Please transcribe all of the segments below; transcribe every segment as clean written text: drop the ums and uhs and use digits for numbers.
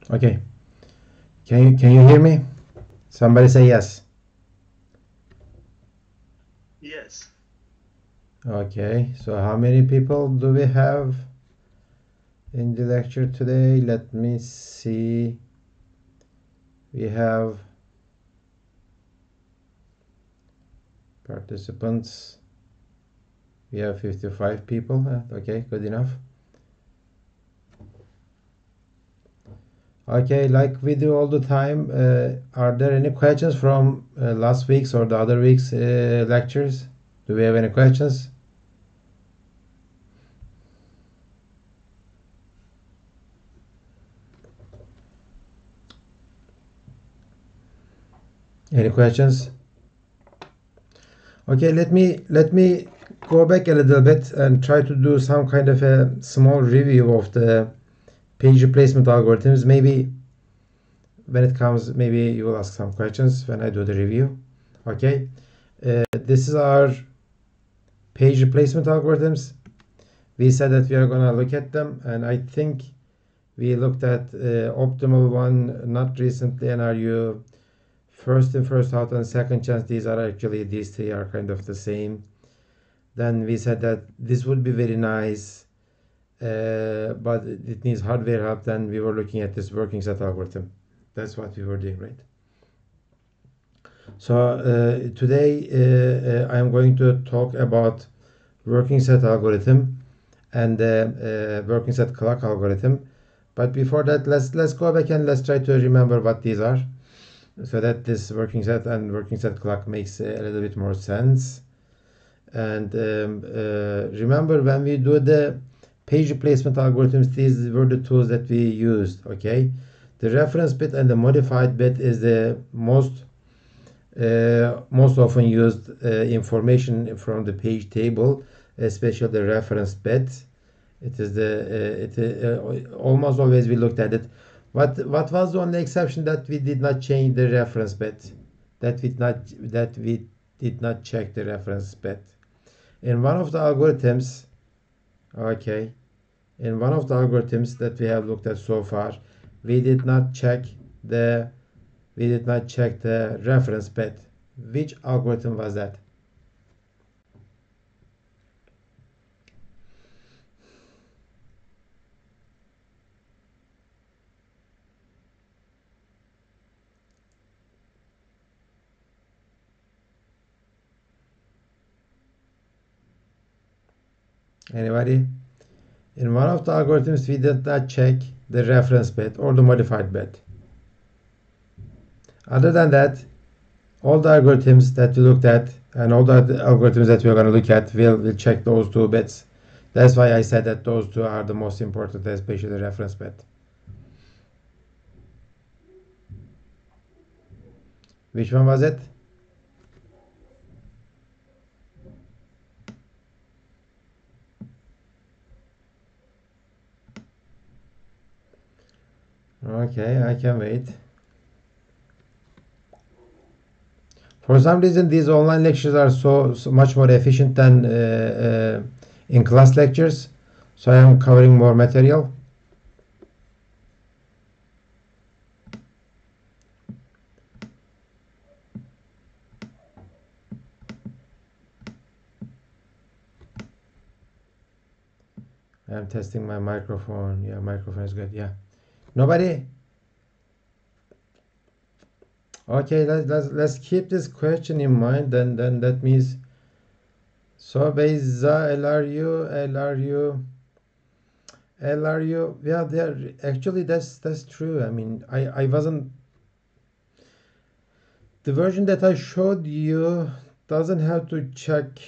Okay. Can you hear me? Somebody say yes. Yes. Okay. So how many people do we have in the lecture today? Let me see. We have participants. We have 55 people. Okay, good enough. Okay, like we do all the time, are there any questions from last week's or the other week's lectures? Do we have any questions? Any questions? Okay, let me go back a little bit and try to do some kind of a small review of the page replacement algorithms. Maybe when it comes, maybe you will ask some questions when I do the review. Okay, this is our page replacement algorithms. We said that we are gonna look at them, and I think we looked at optimal one not recently, and are you first in, first out, and second chance. These are actually, these three are kind of the same. Then we said that this would be very nice, but it needs hardware help. Then we were looking at this working set algorithm. That's what we were doing, right? So today I am going to talk about working set algorithm and working set clock algorithm. But before that, let's go back and let's try to remember what these are, so that this working set and working set clock makes a little bit more sense. And remember, when we do the page replacement algorithms, these were the tools that we used. Okay, the reference bit and the modified bit is the most often used information from the page table, especially the reference bit. It is almost always we looked at it. What was the only exception that we did not change the reference bit? That we did not check the reference bit. In one of the algorithms, okay, in one of the algorithms that we have looked at so far, we did not check the reference bit. Which algorithm was that? Anybody? In one of the algorithms, we did not check the reference bit or the modified bit. Other than that, all the algorithms that we looked at and all the algorithms that we're going to look at, we'll check those two bits. That's why I said that those two are the most important, especially the reference bit. Which one was it? Okay, I can wait. For some reason, these online lectures are so much more efficient than in-class lectures. So I am covering more material. I am testing my microphone. Yeah, microphone is good. Yeah. Nobody? Okay, let's keep this question in mind. Then that means, so Beyza, LRU. Yeah, they're actually, that's true. I mean, I wasn't, the version that I showed you doesn't have to check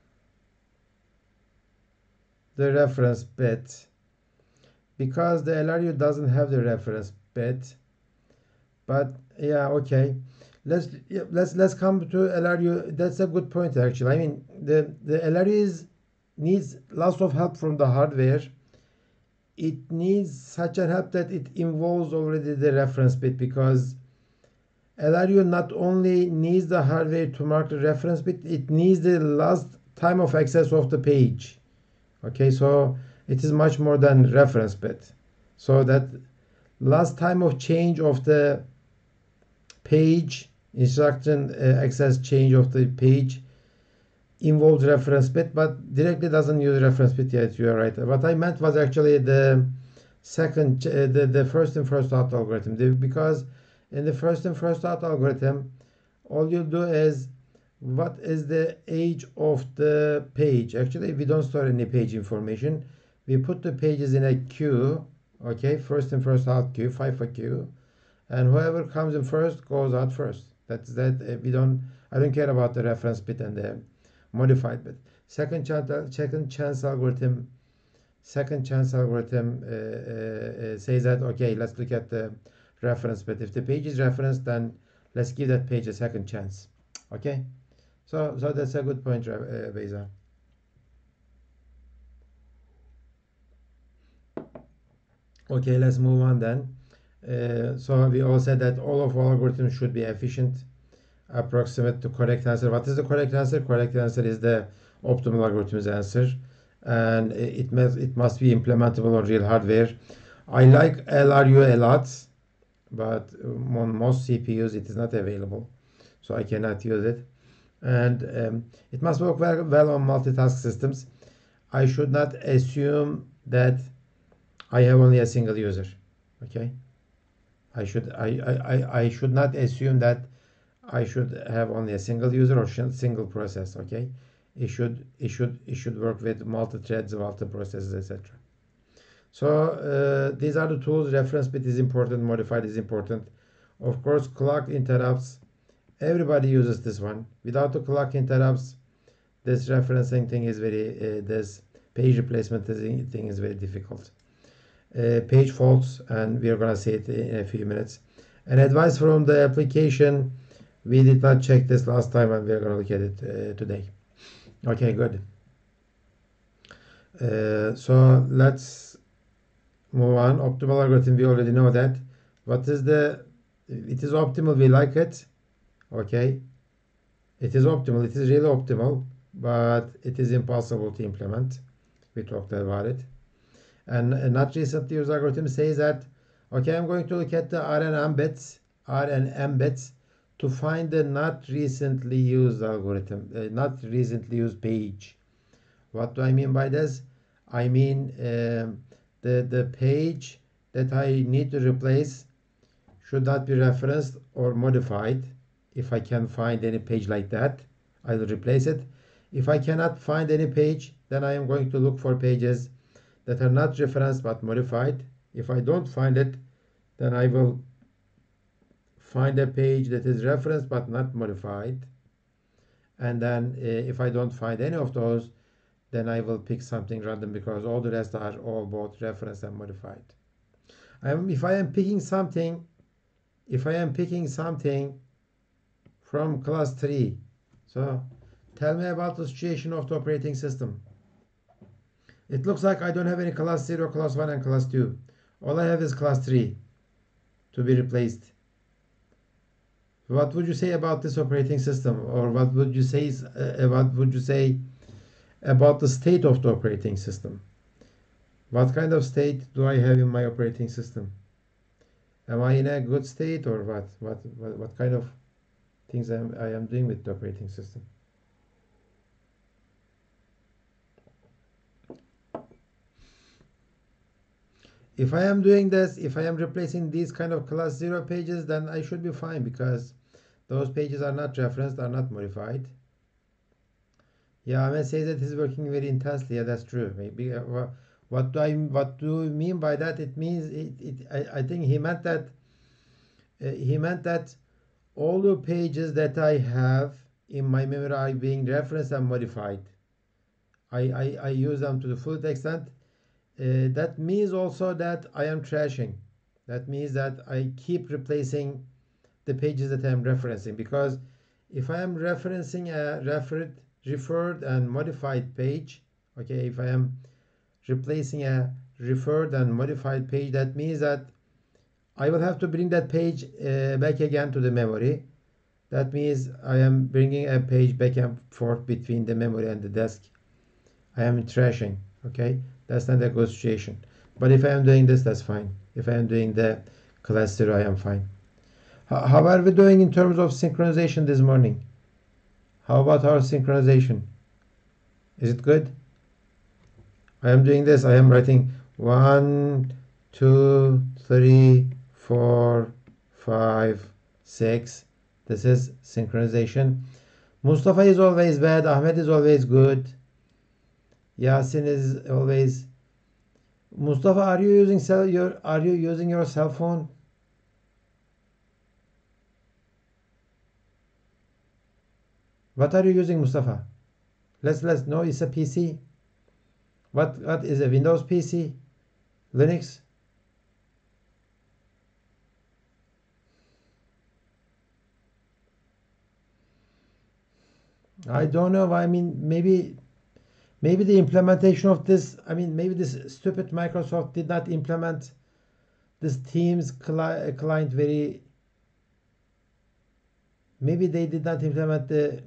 the reference bit, because the LRU doesn't have the reference bit. But yeah, okay, let's come to LRU. That's a good point, actually. I mean, the LRU needs lots of help from the hardware. It needs such a help that it involves already the reference bit, because LRU not only needs the hardware to mark the reference bit, it needs the last time of access of the page. Okay, so it is much more than reference bit. So that last time of change of the page instruction access change of the page involves reference bit, but directly doesn't use reference bit yet. You are right. What I meant was actually the second, the first in first out algorithm, because in the first in first out algorithm, all you do is what is the age of the page. Actually, we don't store any page information. We put the pages in a queue. Okay, first in first out queue, FIFO queue, and whoever comes in first goes out first. That's that. We don't. I don't care about the reference bit and the modified bit. Second chance algorithm. Second chance algorithm says that okay, let's look at the reference bit. If the page is referenced, then let's give that page a second chance. Okay, so that's a good point, Beza. Okay, let's move on then. So we all said that all of our algorithms should be efficient, approximate to correct answer. What is the correct answer? Correct answer is the optimal algorithm's answer, and it must be implementable on real hardware. I like LRU a lot, but on most CPUs it is not available, so I cannot use it. And it must work well on multitask systems. I should not assume that I have only a single user. Okay, I should not assume that I should have only a single user or single process. Okay, it should work with multi-threads, multi-processes, etc. So these are the tools. Reference bit is important. Modified is important. Of course, clock interrupts. Everybody uses this one. Without the clock interrupts, this referencing thing is very. This page replacement thing is very difficult. Page faults, and we are gonna see it in a few minutes. An advice from the application. We did not check this last time, and we are gonna look at it today. Okay, good. So let's move on. Optimal algorithm, we already know that. What is the? It is optimal. We like it. Okay. It is optimal. It is really optimal, but it is impossible to implement. We talked about it. And not recently used algorithm says that, okay, I'm going to look at the RNN bits to find the not recently used algorithm, not recently used page. What do I mean by this? I mean the page that I need to replace should not be referenced or modified. If I can find any page like that, I will replace it. If I cannot find any page, then I am going to look for pages that are not referenced but modified. If I don't find it, then I will find a page that is referenced but not modified. And then if I don't find any of those, then I will pick something random because all the rest are all both referenced and modified. If I am picking something from class 3, so tell me about the situation of the operating system. It looks like I don't have any class 0, class 1, and class 2. All I have is class 3 to be replaced. What would you say about this operating system? Or what would you say about the state of the operating system? What kind of state do I have in my operating system? Am I in a good state, or what? What kind of things I am doing with the operating system? If I am doing this, if I am replacing these kind of class 0 pages, then I should be fine because those pages are not referenced, are not modified. Yeah, I may say that he's working very intensely. Yeah, that's true. Maybe what do you mean by that? It means I think he meant that all the pages that I have in my memory are being referenced and modified. I use them to the full extent. That means also that I am trashing. That means that I keep replacing the pages that I am referencing, because if I am referencing a referred and modified page, okay, if I am replacing a referred and modified page, that means that I will have to bring that page back again to the memory. That means I am bringing a page back and forth between the memory and the disk. I am trashing. Okay, that's not a good situation. But if I am doing this, that's fine. If I am doing the class 0, I am fine. How are we doing in terms of synchronization this morning? How about our synchronization? Is it good? I am doing this. I am writing 1, 2, 3, 4, 5, 6. This is synchronization. Mustafa is always bad. Ahmed is always good. Yasin is always. Mustafa, are you using your cell phone? What are you using, Mustafa? Let's know. It's a PC. What is a Windows PC? Linux? I don't know. I mean, maybe the implementation of this. I mean, maybe this stupid Microsoft did not implement this Teams client very. Maybe they did not implement the.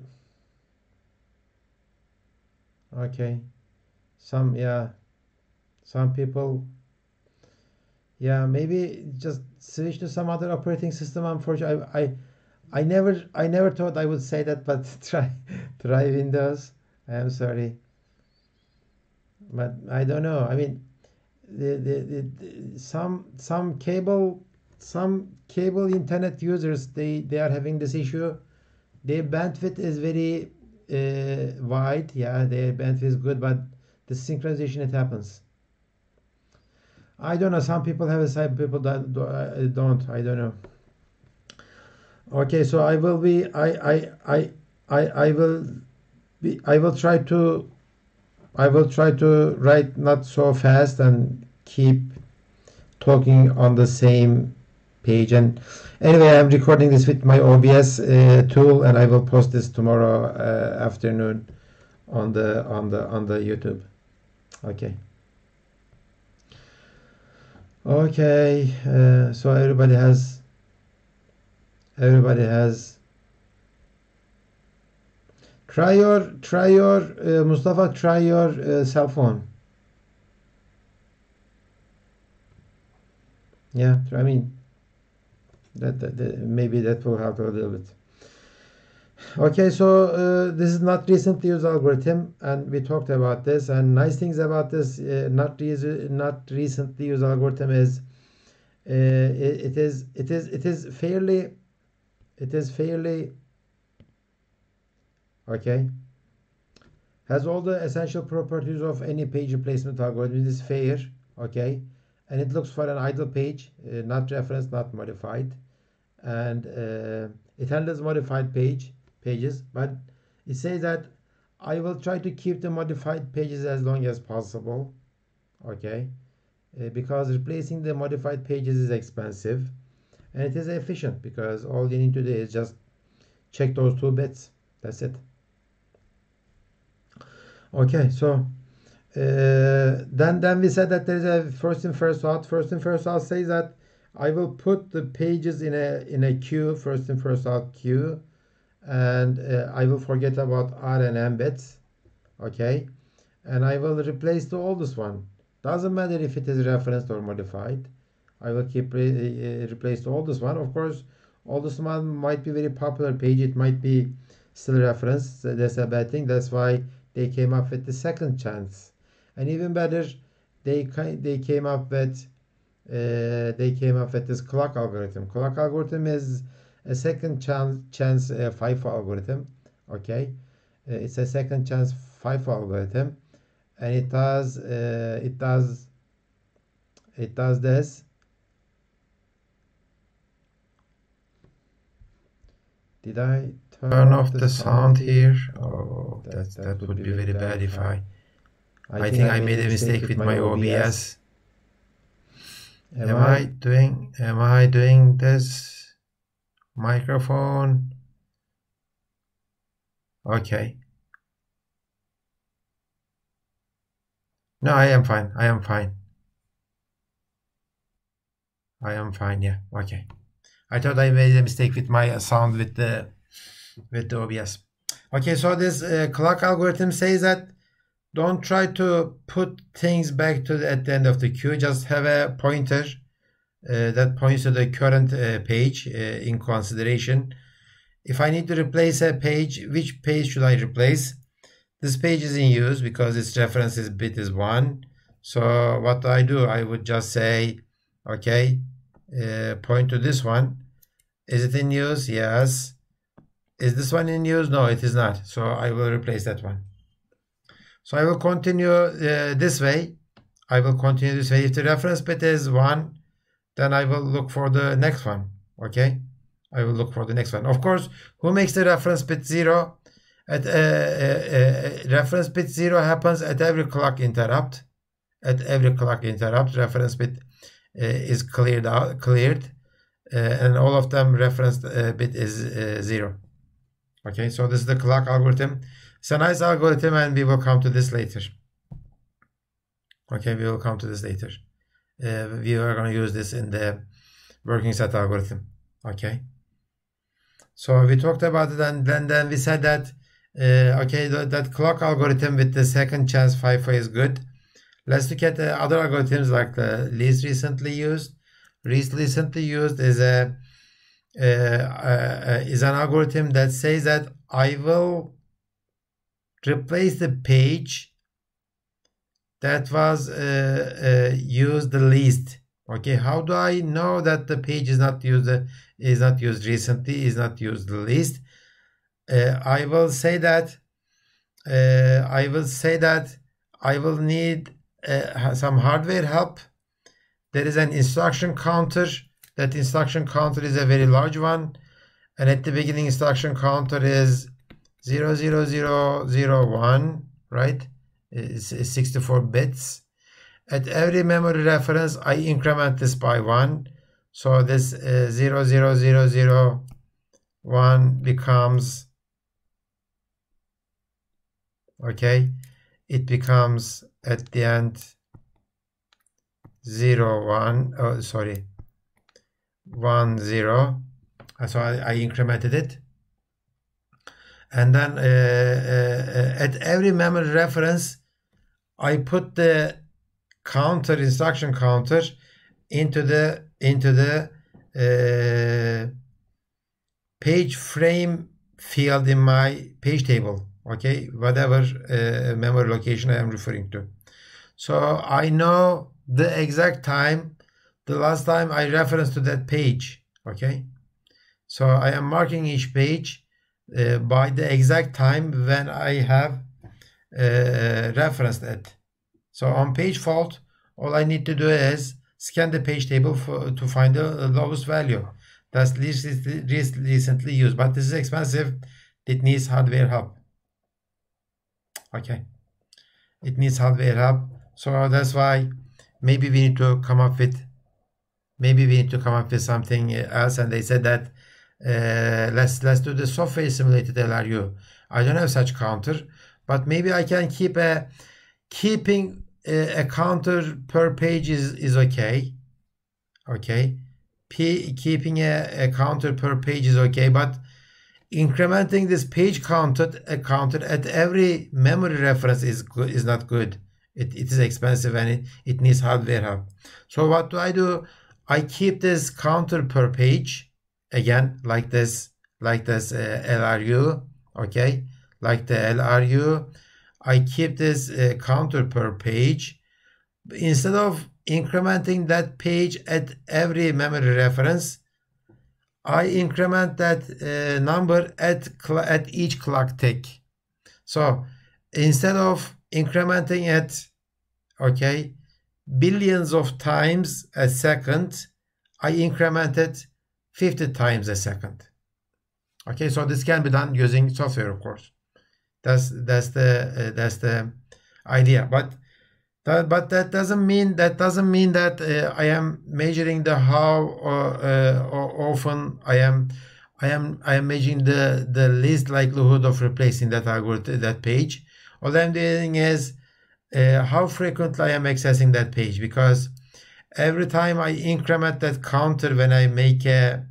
Okay, some people. Yeah, maybe just switch to some other operating system. Unfortunately, I never thought I would say that, but try Windows. I am sorry, but I don't know. I mean, some cable internet users, they are having this issue. Their bandwidth is very wide. Yeah, their bandwidth is good, but the synchronization, it happens. I don't know. Some people have it, some people don't. I don't know. Okay, so I will be. I will be. I will try to write not so fast and keep talking on the same page. And anyway, I'm recording this with my OBS tool, and I will post this tomorrow afternoon on the YouTube. Okay. Okay. So everybody has. Try your Mustafa. Try your cell phone. Yeah, I mean that maybe that will help a little bit. Okay, so this is not recently used algorithm, and we talked about this. And nice things about this not recently used algorithm is it is fairly okay. Has all the essential properties of any page replacement algorithm. It is fair, okay, and it looks for an idle page, not referenced, not modified, and it handles modified pages, but it says that I will try to keep the modified pages as long as possible, okay, because replacing the modified pages is expensive, and it is efficient because all you need to do is just check those 2 bits. That's it. Okay, so then we said that there is a first in first out. First in first out says that I will put the pages in a queue, first in first out queue, and I will forget about R and M bits, okay, and I will replace the oldest one. Doesn't matter if it is referenced or modified. I will keep replace the oldest one. Of course, oldest one might be very popular page. It might be still referenced. So that's a bad thing. That's why they came up with the second chance, and even better, they came up with this clock algorithm. Clock algorithm is a second chance FIFO algorithm. Okay, it's a second chance FIFO algorithm, and it does this. Did I turn off the sound here? Oh, that would be very bad if I think I made a mistake with my OBS. Am I doing this microphone? Okay. No, I am fine. Yeah. Okay. I thought I made a mistake with my sound with the OBS. Okay, so this clock algorithm says that don't try to put things back to at the end of the queue. Just have a pointer that points to the current page in consideration. If I need to replace a page, which page should I replace? This page is in use because its reference bit is 1. So what do? I would just say, okay, point to this one. Is it in use? Yes. Is this one in use? No, it is not. So I will replace that one. So I will continue this way. I will continue this way. If the reference bit is 1, then I will look for the next one. Okay, I will look for the next one. Of course, who makes the reference bit 0? At reference bit 0 happens at every clock interrupt. At every clock interrupt, reference bit is cleared, and all of them reference bit is 0. Okay, so this is the clock algorithm. It's a nice algorithm, and we will come to this later. Okay, we will come to this later. We are going to use this in the working set algorithm. Okay, so we talked about it, and then we said that okay, that clock algorithm with the second chance FIFO is good. Let's look at the other algorithms like the least recently used. Least recently used is an algorithm that says that I will replace the page that was used the least. Okay, how do I know that the page is not used recently, is not used the least? I will say that I will need some hardware help. There is an instruction counter. That instruction counter is a very large one, and at the beginning instruction counter is 00001, right? It's 64 bits. At every memory reference, I increment this by 1. So this 00001 becomes, okay, it becomes at the end 1, 10. So I incremented it. And then at every memory reference, I put the counter, instruction counter, into the page frame field in my page table. Okay, whatever memory location I am referring to. So I know the exact time, the last time I referenced to that page. Okay, so I am marking each page by the exact time when I have referenced it. So on page fault, all I need to do is scan the page table to find the lowest value. That's least recently used, but this is expensive. It needs hardware help. Okay, it needs hardware help. So that's why maybe we need to come up with something else. And they said that let's do the software simulated LRU. I don't have such counter, but maybe I can keeping a counter per page is okay. Okay, keeping a counter per page is okay, but incrementing this page counter at every memory reference is not good. It is expensive, and it needs hardware help. So what do? I keep this counter per page again, like this LRU. Okay, like the LRU. I keep this counter per page. Instead of incrementing that page at every memory reference, I increment that number at each clock tick. So instead of incrementing it, okay, billions of times a second, I increment it 50 times a second. Okay, so this can be done using software, of course. That's the idea. But that doesn't mean that I am measuring the how often I am measuring the least likelihood of replacing that algorithm, that page. All I'm doing is how frequently I am accessing that page, because every time I increment that counter when I make a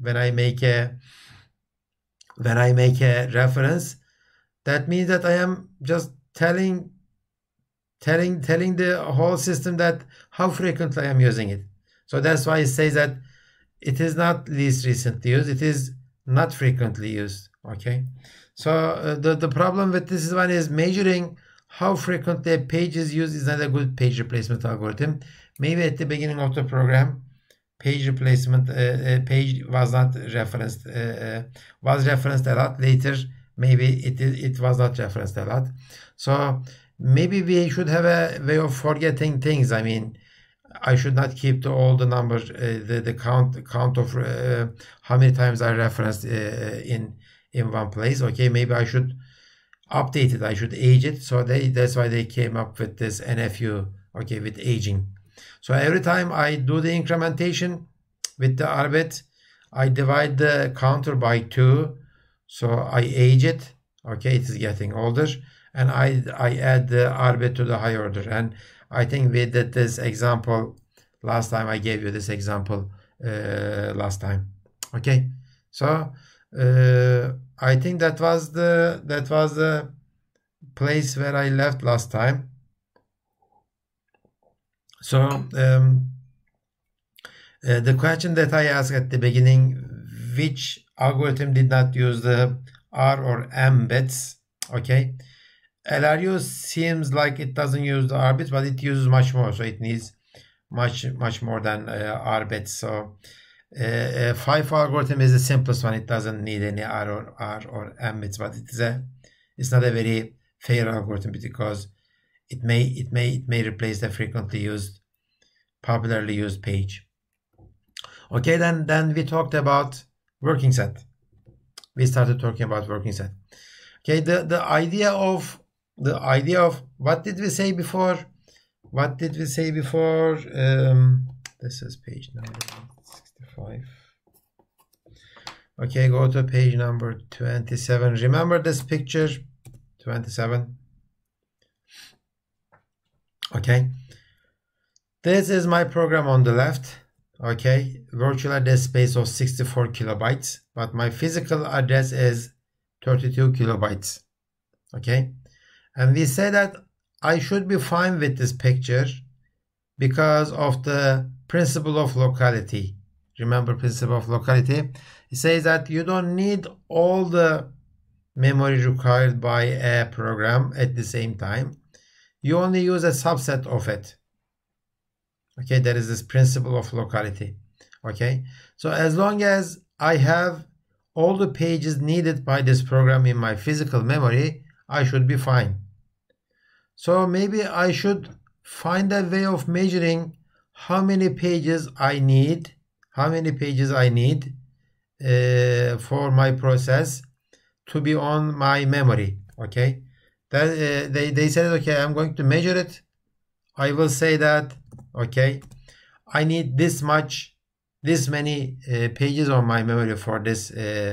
reference, that means that I am just telling telling the whole system that how frequently I'm using it. So that's why it says that it is not least recently used, it is not frequently used. Okay, so the problem with this one is measuring how frequently a page is used is not a good page replacement algorithm. Maybe at the beginning of the program, page replacement page was not referenced, was referenced a lot. Later, maybe it was not referenced a lot. So maybe we should have a way of forgetting things. I mean, I should not keep all the numbers, the count of how many times I referenced in one place. Okay, maybe I should update it. I should age it. So that's why they came up with this NFU. Okay, with aging. So every time I do the incrementation with the arbit, I divide the counter by 2. So I age it. Okay, it is getting older, and I add the arbit to the high order. And I think we did this example last time. I gave you this example last time. Okay, so I think that was the place where I left last time. So the question that I asked at the beginning, which algorithm did not use the R or M bits? Okay, LRU seems like it doesn't use the R bits, but it uses much more, so it needs much more than R bits. So FIFO algorithm is the simplest one. It doesn't need any R or M bits, but it's not a very fair algorithm because it may replace the frequently used, popularly used page. Okay, then we talked about working set. We started talking about working set. Okay, the idea of what did we say before? What did we say before? This is page number 65. Okay, go to page number 27. Remember this picture? 27. Okay, this is my program on the left. Okay, virtual address space of 64 kilobytes, but my physical address is 32 kilobytes. Okay, and we say that I should be fine with this picture because of the principle of locality. Remember principle of locality? It says that you don't need all the memory required by a program at the same time. You only use a subset of it. Okay, there is this principle of locality. Okay, so as long as I have all the pages needed by this program in my physical memory, I should be fine. So maybe I should find a way of measuring how many pages I need, for my process to be on my memory. Okay, that they said, okay, I'm going to measure it. I will say that, okay, I need this many pages on my memory for this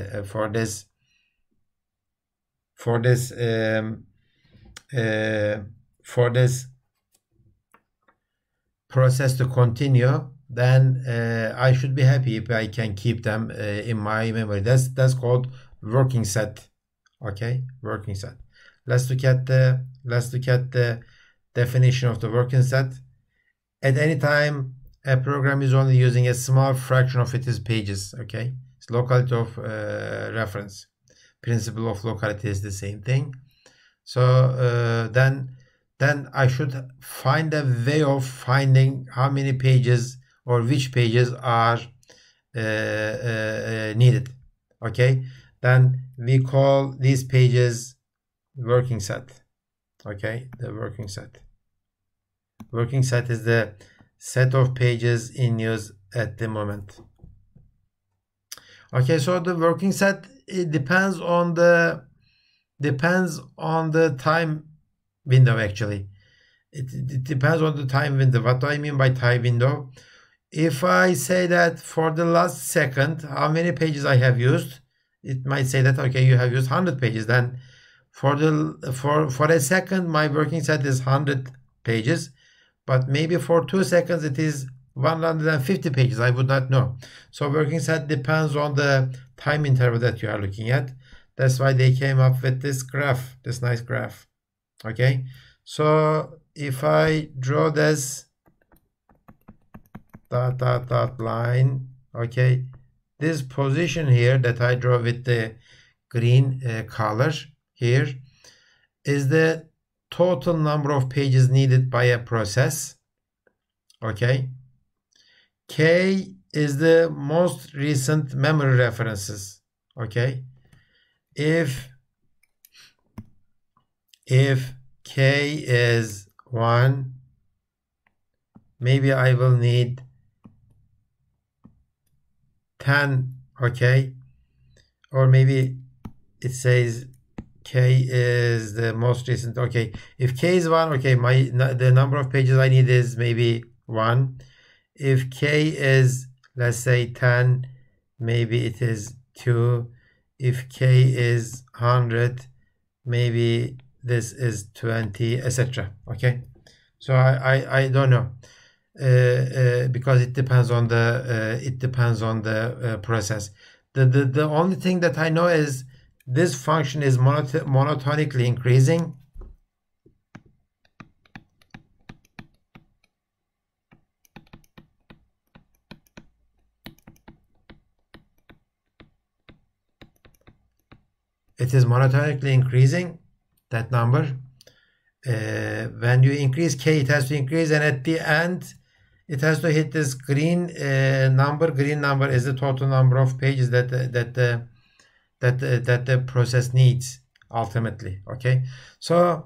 process to continue. Then I should be happy if I can keep them in my memory. That's called working set. Okay, working set. Let's look at the definition of the working set. At any time a program is only using a small fraction of its pages. Okay, it's locality of reference. Principle of locality is the same thing. So then I should find a way of finding how many pages or which pages are needed. Okay, then we call these pages working set. Okay, the working set. Working set is the set of pages in use at the moment. Okay, so the working set, it depends on the time window. Actually, it depends on the time window. What do I mean by time window? If I say that for the last second how many pages I have used, it might say that, okay, you have used 100 pages. Then for a second my working set is 100 pages, but maybe for 2 seconds it is 150 pages. I would not know. So working set depends on the time interval that you are looking at. That's why they came up with this graph, this nice graph. Okay, so if I draw this dot line, okay, this position here that I draw with the green color here is the total number of pages needed by a process. Okay, K is the most recent memory references. Okay, if K is 1, maybe I will need 10. Okay, or maybe it says K is the most recent. Okay, if K is 1, okay, the number of pages I need is maybe 1. If K is, let's say, 10, maybe it is 2. If K is 100, maybe this is 20, etc. Okay, so I don't know, because it depends on the process. The only thing that I know is this function is monotonically increasing. It is monotonically increasing, that number. When you increase K, it has to increase, and at the end it has to hit this green number. Green number is the total number of pages that the process needs ultimately. Okay, so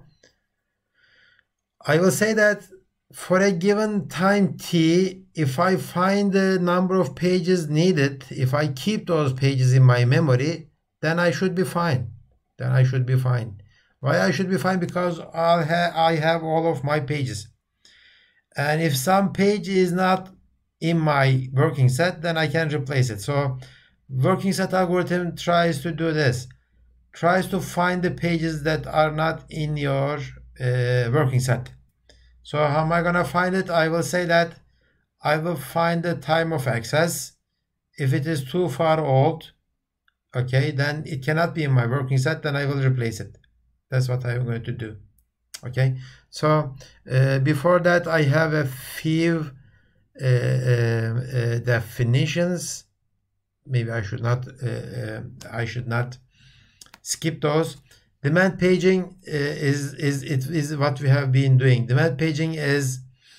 I will say that for a given time t, if I find the number of pages needed, if I keep those pages in my memory, then I should be fine. Why I should be fine? Because I have all of my pages. And if some page is not in my working set, then I can replace it. So working set algorithm tries to do this. Tries to find the pages that are not in your working set. So how am I going to find it? I will say that I will find the time of access. If it is too far old, okay, then it cannot be in my working set, then I will replace it. That's what I'm going to do. Okay, so before that I have a few definitions. Maybe I should not skip those. Demand paging is what we have been doing. Demand paging is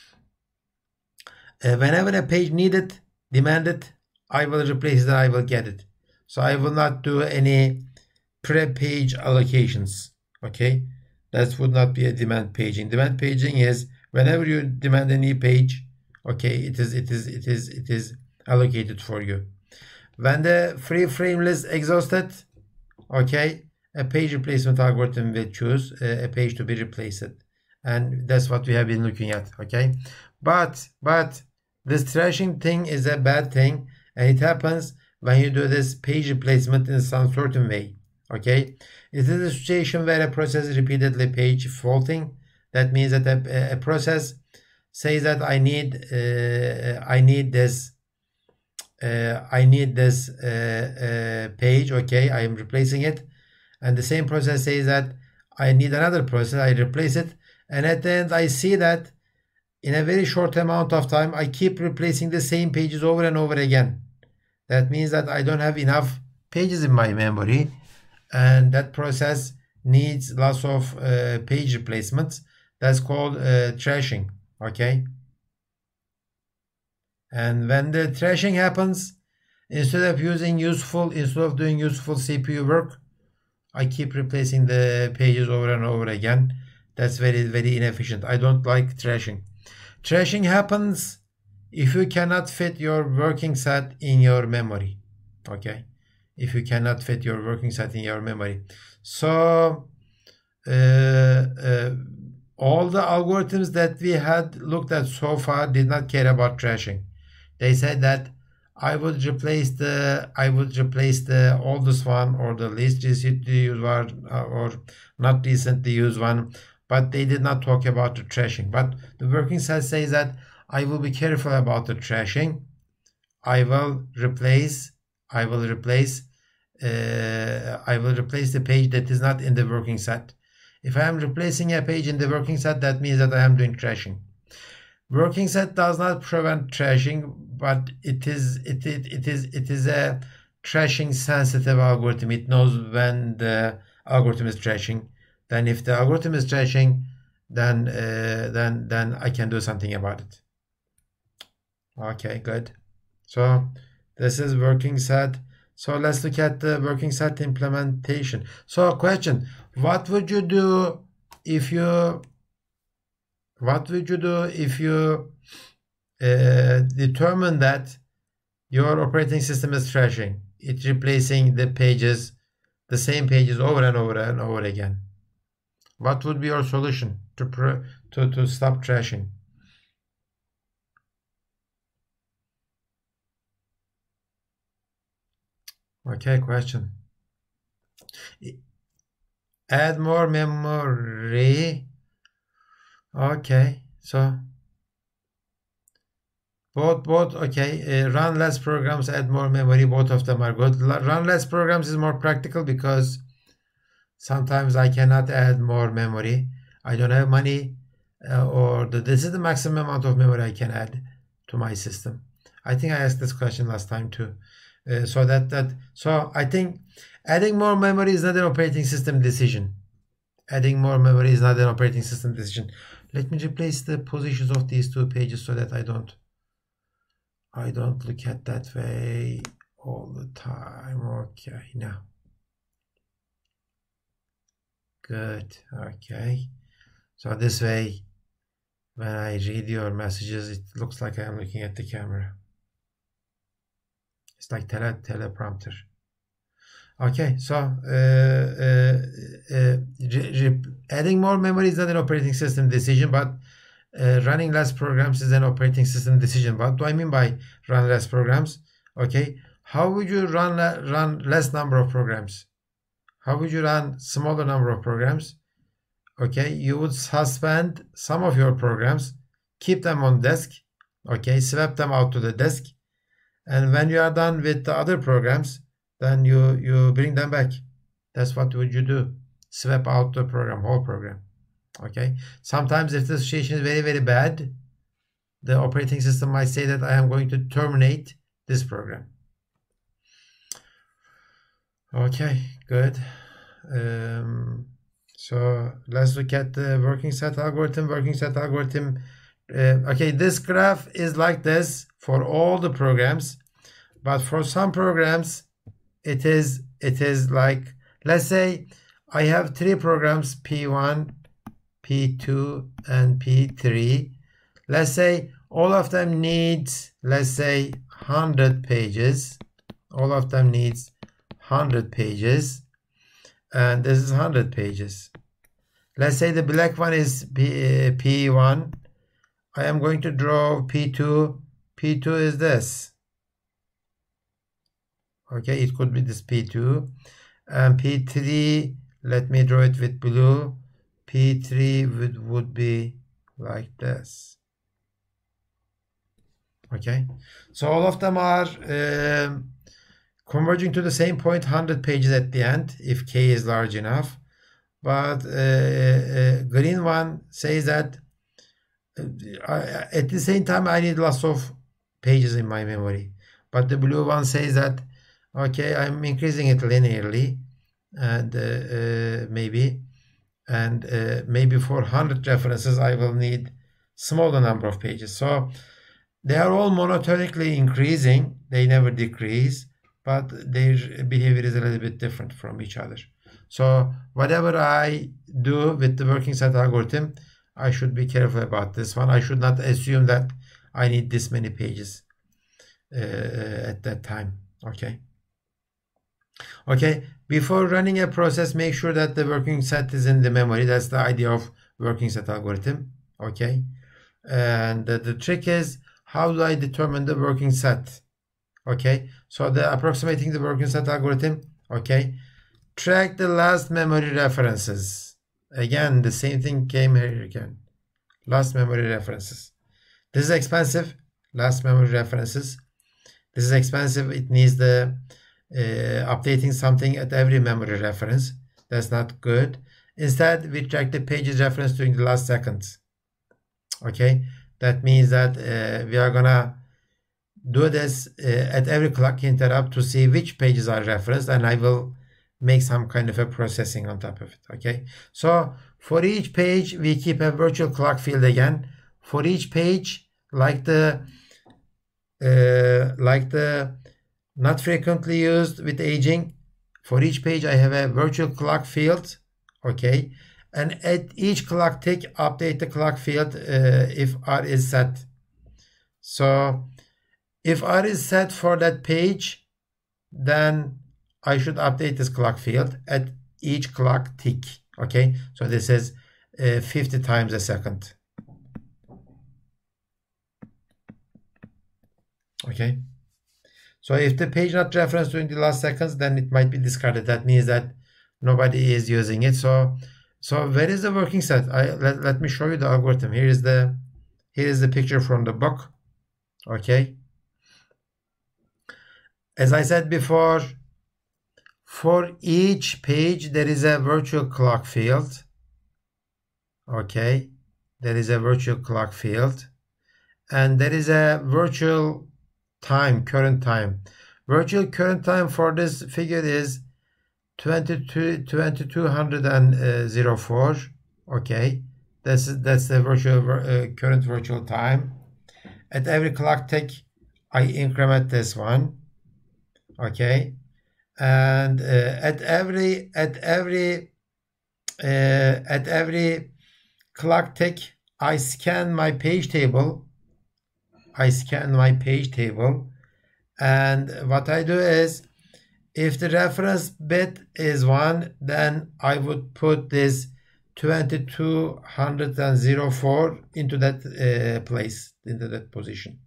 whenever a page needed, demanded, I will replace it and I will get it. So I will not do any pre-page allocations. Okay, that would not be a demand paging. Demand paging is whenever you demand a new page, okay, it is allocated for you. When the free frame list exhausted, okay, a page replacement algorithm will choose a page to be replaced, and that's what we have been looking at. Okay, but this trashing thing is a bad thing, and it happens when you do this page replacement in some certain way. Okay, it is a situation where a process is repeatedly page faulting. That means that a process says that I need this page. Okay, I am replacing it, and the same process says that I need another process. I replace it, and at the end I see that in a very short amount of time I keep replacing the same pages over and over again. That means that I don't have enough pages in my memory, and that process needs lots of page replacements. That's called trashing. Okay, and when the trashing happens, instead of doing useful CPU work, I keep replacing the pages over and over again. That's very, very inefficient. I don't like trashing. Trashing happens if you cannot fit your working set in your memory. Okay, if you cannot fit your working set in your memory. So all the algorithms that we had looked at so far did not care about trashing. They said that I would replace the oldest one or the least recently used one or not recently used one, but they did not talk about the trashing. But the working set says that I will be careful about the trashing. I will replace the page that is not in the working set. If I am replacing a page in the working set, that means that I am doing trashing. Working set does not prevent trashing, but it is a trashing sensitive algorithm. It knows when the algorithm is trashing. Then if the algorithm is trashing, then I can do something about it. Okay, good. So this is working set. So let's look at the working set implementation. So question, what would you do if you determine that your operating system is trashing? It's replacing the pages, the same pages over and over and over again. What would be your solution to stop trashing? Okay, question. Add more memory. Okay, so both okay. Run less programs, add more memory. Both of them are good. Run less programs is more practical because sometimes I cannot add more memory. I don't have money, this is the maximum amount of memory I can add to my system. I think I asked this question last time too. So I think adding more memory is not an operating system decision. Adding more memory is not an operating system decision. Let me replace the positions of these two pages so that I don't look at that way all the time. Okay, now. Good. Okay. So this way, when I read your messages, it looks like I am looking at the camera. It's like teleprompter. Okay, so adding more memory is not an operating system decision, but running less programs is an operating system decision. What do I mean by run less programs? Okay, how would you run less number of programs? How would you run smaller number of programs? Okay, you would suspend some of your programs, keep them on disk, okay, swap them out to the disk, and when you are done with the other programs, then you bring them back. That's what would you do. Swap out the program, whole program. Okay. Sometimes if the situation is very, very bad, the operating system might say that I am going to terminate this program. Okay, good. So let's look at the working set algorithm. Okay, this graph is like this for all the programs, but for some programs it is like, let's say I have 3 programs, P1, P2 and P3. Let's say all of them needs, let's say 100 pages. All of them needs 100 pages, and this is 100 pages. Let's say the black one is P1. I am going to draw P2. P2 is this. Okay, it could be this P2. And P3, let me draw it with blue. P3 would be like this. Okay, so all of them are converging to the same point, 100 pages at the end, if K is large enough. But green one says that at the same time I need lots of pages in my memory. But the blue one says that, okay, I'm increasing it linearly, and maybe for 100 references I will need smaller number of pages. So they are all monotonically increasing, they never decrease, but their behavior is a little bit different from each other. So whatever I do with the working set algorithm, I should be careful about this one. I should not assume that I need this many pages at that time. Okay, before running a process, make sure that the working set is in the memory. That's the idea of working set algorithm. Okay, and the trick is, how do I determine the working set? Okay, so the approximating the working set algorithm. Okay, track the last memory references. Again, the same thing came here again. Last memory references. This is expensive. Last memory references. This is expensive. It needs the updating something at every memory reference. That's not good. Instead, we track the page's reference during the last seconds. Okay, that means that we are gonna do this at every clock interrupt to see which pages are referenced, and I will make some kind of a processing on top of it. Okay, so for each page we keep a virtual clock field again. For each page, like the not frequently used with aging, for each page I have a virtual clock field. Okay, and at each clock tick, update the clock field if R is set. So if R is set for that page, then I should update this clock field at each clock tick. Okay, so this is 50 times a second. Okay, so if the page not referenced during the last seconds, then it might be discarded. That means that nobody is using it. So where is the working set? Let me show you the algorithm. Here is the picture from the book. Okay, as I said before, for each page there is a virtual clock field. Okay, there is a virtual clock field, and there is a virtual time, current time. Virtual current time for this figure is 2204. Okay, that's the virtual current virtual time. At every clock tick, I increment this one. Okay, and at every clock tick, I scan my page table. And what I do is, if the reference bit is 1, then I would put this 2204 into that place, into that position.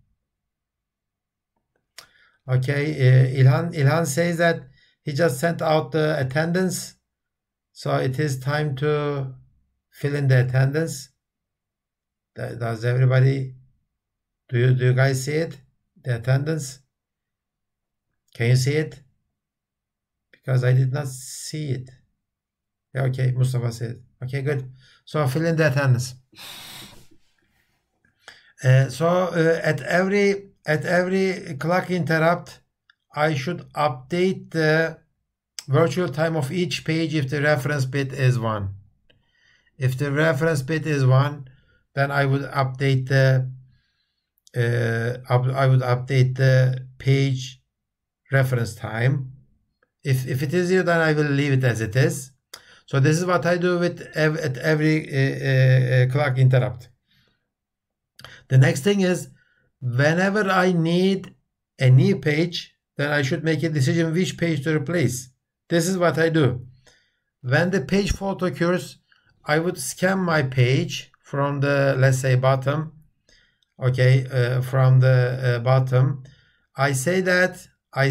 Okay, Ilhan says that he just sent out the attendance, so it is time to fill in the attendance. Does everybody, do you guys see it, the attendance? Can you see it? Because I did not see it. Yeah, okay, Mustafa said it. Okay, good. So fill in the attendance. At every clock interrupt, I should update the virtual time of each page if the reference bit is 1. If the reference bit is 1, then I would update the page reference time. If it is 0, then I will leave it as it is. So this is what I do at every clock interrupt. The next thing is, whenever I need a new page, then I should make a decision which page to replace. This is what I do. When the page fault occurs, I would scan my page from the, let's say, bottom. Okay, from the bottom. I say that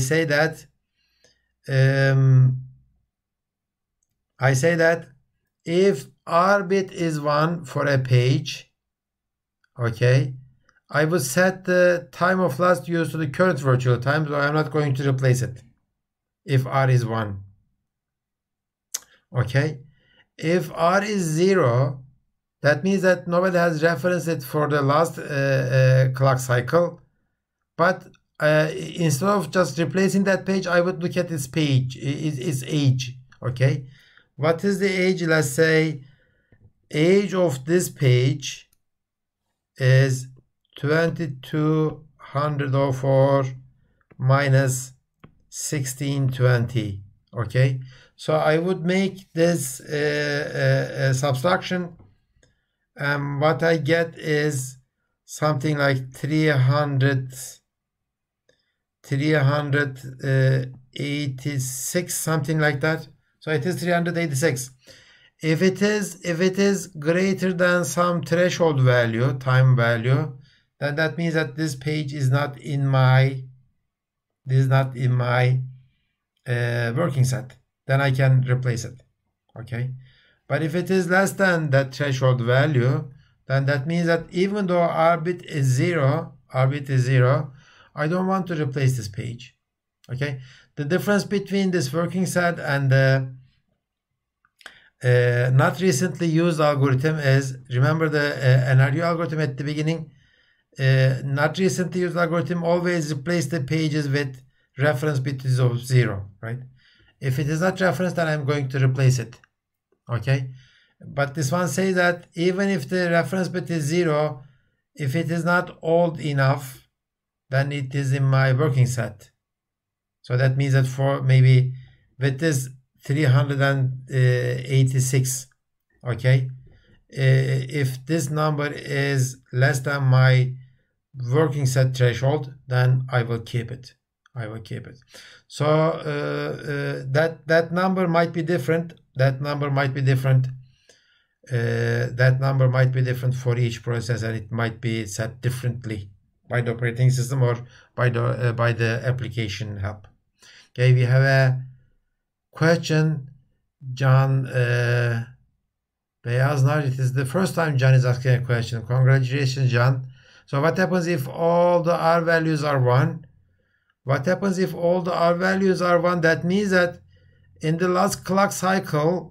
if R bit is 1 for a page, okay, I will set the time of last use to the current virtual time, so I'm not going to replace it if R is 1. Okay, if R is 0, that means that nobody has referenced it for the last clock cycle, but instead of just replacing that page, I would look at its age. Okay, what is the age? Let's say age of this page is 2204 minus 1620. Okay, so I would make this subtraction. What I get is something like 386, something like that. So it is 386. If it is greater than some threshold value, time value, then that means that this page is not in my working set. Then I can replace it. Okay. But if it is less than that threshold value, then that means that even though R bit is 0, I don't want to replace this page. Okay, the difference between this working set and not recently used algorithm is, remember the NRU algorithm at the beginning. Not recently used algorithm always replace the pages with reference bit of 0, right? If it is not reference, then I'm going to replace it. Okay, but this one says that even if the reference bit is 0, if it is not old enough, then it is in my working set. So that means that for maybe with this 386, okay, if this number is less than my working set threshold, then I will keep it. So that number might be different. That number might be different for each process, and it might be set differently by the operating system or by the application help. Okay, we have a question, John Beyaznar. It is the first time John is asking a question. Congratulations, John. So what happens if all the R values are 1? What happens if all the R values are 1? That means that in the last clock cycle,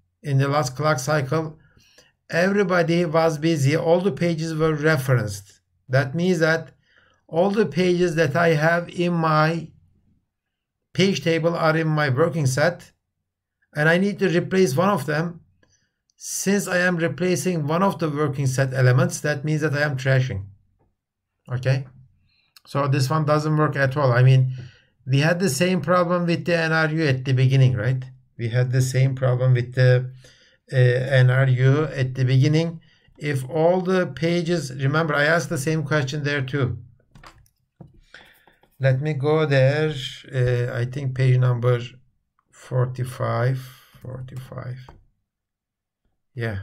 everybody was busy. All the pages were referenced. That means that all the pages that I have in my page table are in my working set, and I need to replace one of them. Since I am replacing one of the working set elements, that means that I am trashing. Okay, so this one doesn't work at all. I mean, we had the same problem with the NRU at the beginning, right? We had the same problem with the NRU at the beginning. If all the pages, remember I asked the same question there too. Let me go there. I think page number 45. Yeah.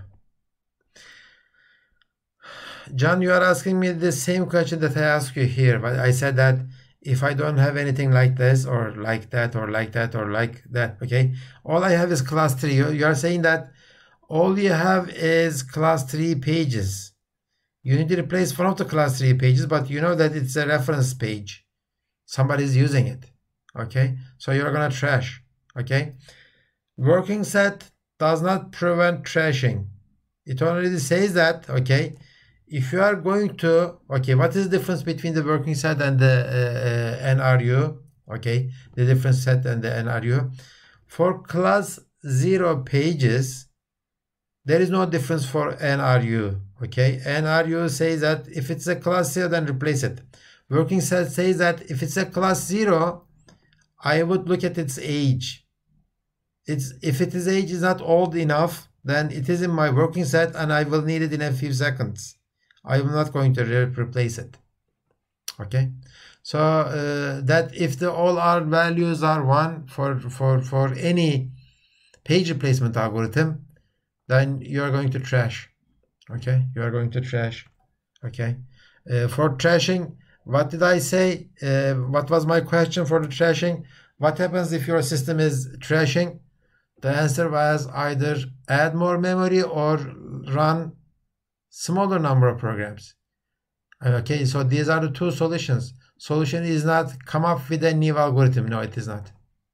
John, you are asking me the same question that I asked you here, but I said that if I don't have anything like this or like that or like that or like that, okay, all I have is class 3. You are saying that all you have is class 3 pages. You need to replace one of the class 3 pages, but you know that it's a reference page. Somebody's using it, okay? So you're gonna trash, okay? Working set does not prevent trashing. It already says that, okay, if you are going to, okay, what is the difference between the working set and the NRU? Okay, the difference set and the NRU. For class 0 pages, there is no difference for NRU. Okay, NRU says that if it's a class 0, then replace it. Working set says that if it's a class 0, I would look at its age. If its age is not old enough, then it is in my working set and I will need it in a few seconds. I am not going to replace it. Okay, so that if the all R values are 1 for any page replacement algorithm, then you are going to trash. Okay, you are going to trash. Okay, for trashing, what did I say? What was my question for the trashing? What happens if your system is trashing? The answer was either add more memory or run smaller number of programs. Okay, so these are the two solutions. Solution is not come up with a new algorithm. No, it is not.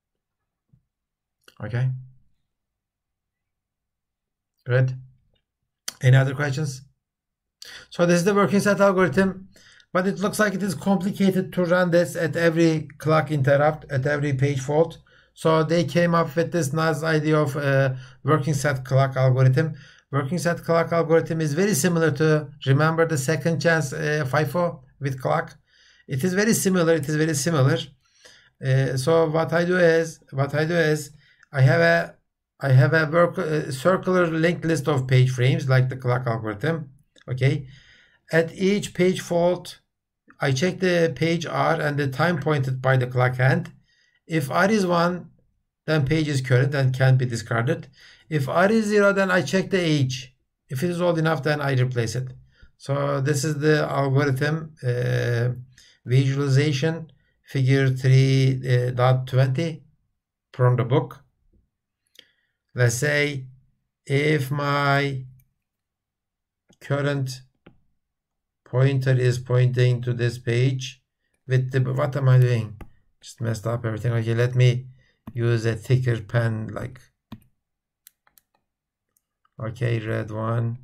Okay. Good. Any other questions? So this is the working set algorithm, but it looks like it is complicated to run this at every clock interrupt, at every page fault. So they came up with this nice idea of working set clock algorithm. Working set clock algorithm is very similar to, remember the second chance FIFO with clock? It is very similar. So what I do is I have a circular linked list of page frames like the clock algorithm. Okay, at each page fault, I check the page R and the time pointed by the clock hand. If R is 1, then page is current and can't be discarded. If R is 0, then I check the age. If it is old enough, then I replace it. So this is the algorithm visualization, figure 3.20 from the book. Let's say if my current pointer is pointing to this page with the, what am I doing? Just messed up everything. Okay, let me use a thicker pen, like Okay, red one.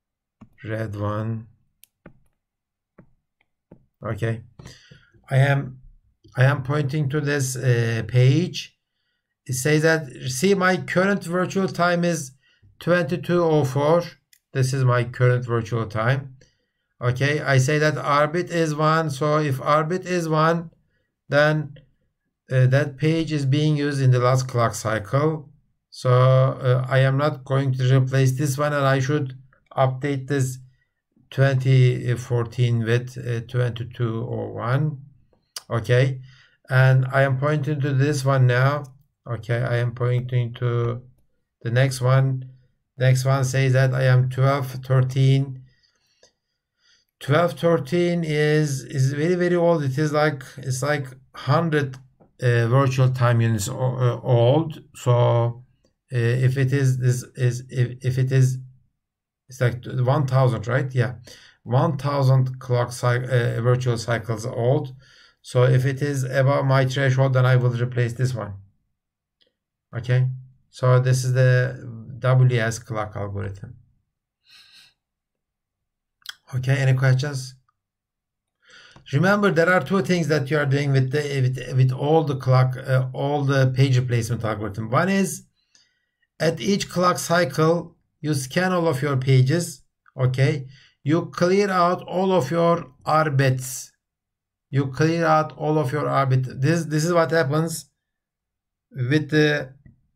Okay, I am pointing to this page. It says that, see, my current virtual time is 22:04. This is my current virtual time. Okay, I say that r-bit is 1. So if r-bit is 1, then that page is being used in the last clock cycle. So I am not going to replace this one, and I should update this 2014 with 22:01. Okay, and I am pointing to this one now. Okay, I am pointing to the next one. Next one says that I am 12:13. 12:13 is very, very old. It's like 100 virtual time units old. So if it is this is if it is, it's like 1000, right? Yeah, 1000 clock virtual cycles old. So if it is above my threshold, then I will replace this one. Okay, so this is the WS clock algorithm. Okay, any questions? Remember, there are two things that you are doing with all the clock, all the page replacement algorithm. One is, at each clock cycle, you scan all of your pages. Okay, you clear out all of your R bits. You clear out all of your R bits. This is what happens with the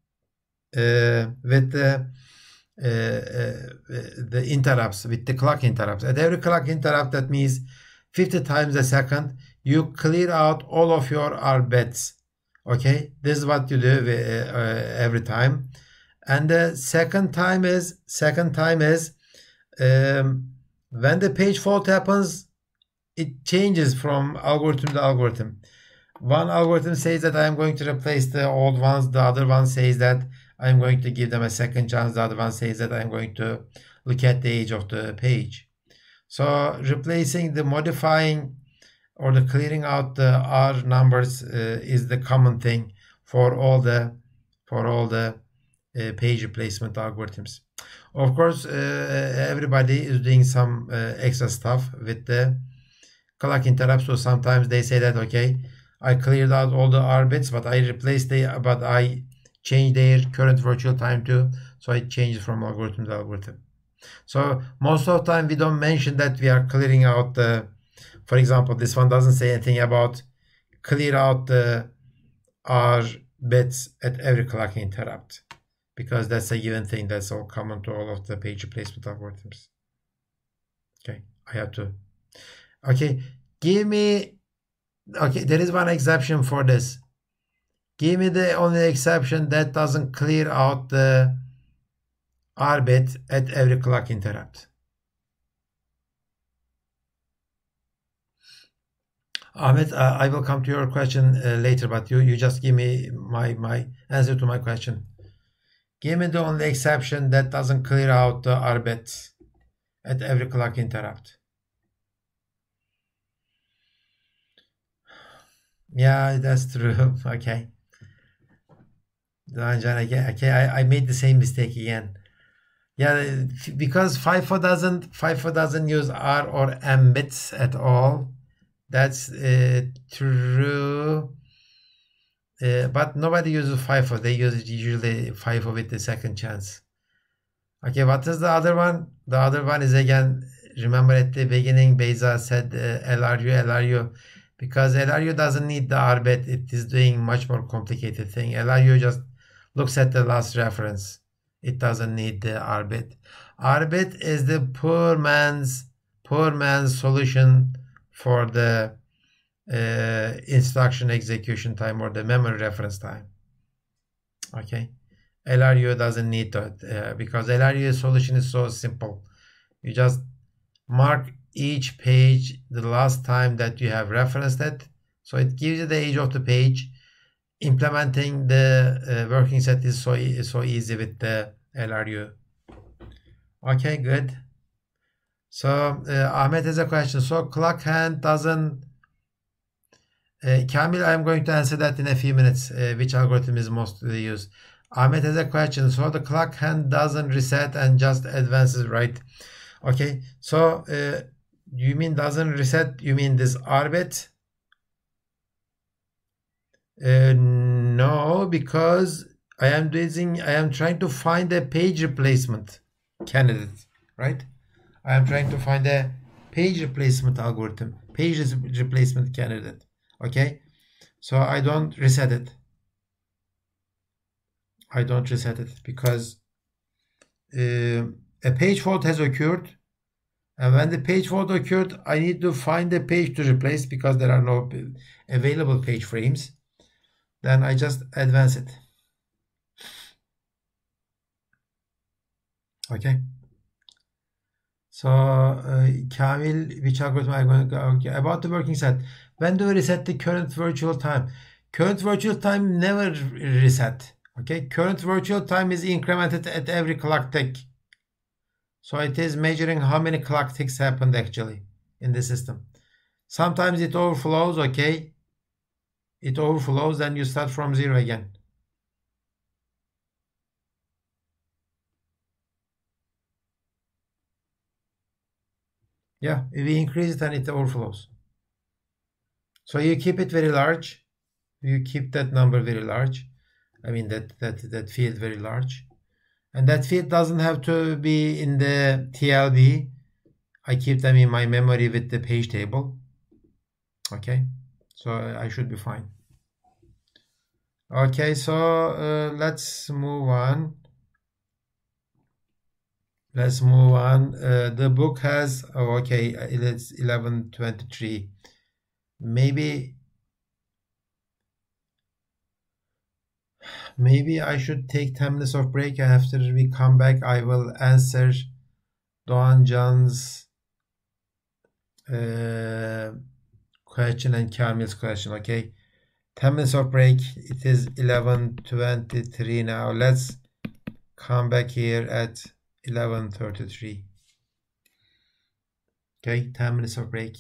interrupts, with the clock interrupts. At every clock interrupt, that means 50 times a second, you clear out all of your R bits. Okay, this is what you do every time. And the second time is when the page fault happens, it changes from algorithm to algorithm. One algorithm says that I am going to replace the old ones. The other one says that I'm going to give them a second chance. The other one says that I'm going to look at the age of the page. So replacing the modifying or the clearing out the R numbers is the common thing for all the page replacement algorithms. Of course, everybody is doing some extra stuff with the clock interrupts. So sometimes they say that, okay, I cleared out all the R bits, but I changed their current virtual time too. So it changes from algorithm to algorithm. So most of the time we don't mention that we are clearing out the, for example, this one doesn't say anything about clear out the R bits at every clock interrupt, because that's a given thing. That's all common to all of the page replacement algorithms. Okay, I have to. Okay, there is one exception for this. Give me the only exception that doesn't clear out the R bit at every clock interrupt. Ahmet, I will come to your question later, but you just give me my answer to my question. Give me the only exception that doesn't clear out the R bit at every clock interrupt. Yeah, that's true. Okay. Okay, I made the same mistake again. Yeah, because FIFO doesn't use R or M bits at all. That's true. But nobody uses FIFO. They use usually FIFO with the second chance. Okay, what is the other one? The other one is, again, remember at the beginning, Beyza said LRU, because LRU doesn't need the R bit. It is doing much more complicated thing. LRU just looks at the last reference. It doesn't need the R bit. R bit is the poor man's solution for the instruction execution time or the memory reference time. Okay, LRU doesn't need that because LRU solution is so simple. You just mark each page the last time that you have referenced it, so it gives you the age of the page. Implementing the working set is so easy with the LRU. Okay, good. So Ahmet has a question. So clock hand doesn't. Kamil, I'm going to answer that in a few minutes. Which algorithm is mostly used? Ahmet has a question. So the clock hand doesn't reset and just advances, right? Okay. So you mean doesn't reset? You mean this Arbet? No, because I am trying to find a page replacement candidate, right? I am trying to find a page replacement algorithm, page replacement candidate. Okay, so I don't reset it. I don't reset it because a page fault has occurred, and when the page fault occurred, I need to find a page to replace because there are no available page frames. Then I just advance it. Okay. So, Kamil, which algorithm are you going to go? Okay. About the working set. When do we reset the current virtual time? Current virtual time never reset. Okay. Current virtual time is incremented at every clock tick. So it is measuring how many clock ticks happened actually in the system. Sometimes it overflows. Okay. It overflows, then you start from zero again. Yeah, if we increase it and it overflows. So you keep it very large. You keep that number very large. I mean that field very large. And that field doesn't have to be in the TLB. I keep them in my memory with the page table. Okay, so I should be fine. Okay, so let's move on. Let's move on. The book has, oh, okay, it's 11:23. Maybe I should take 10 minutes of break. After we come back, I will answer Doğan Can's question and Kamil's question. Okay, 10 minutes of break. It is 11:23 now. Let's come back here at 11:33. Okay, 10 minutes of break.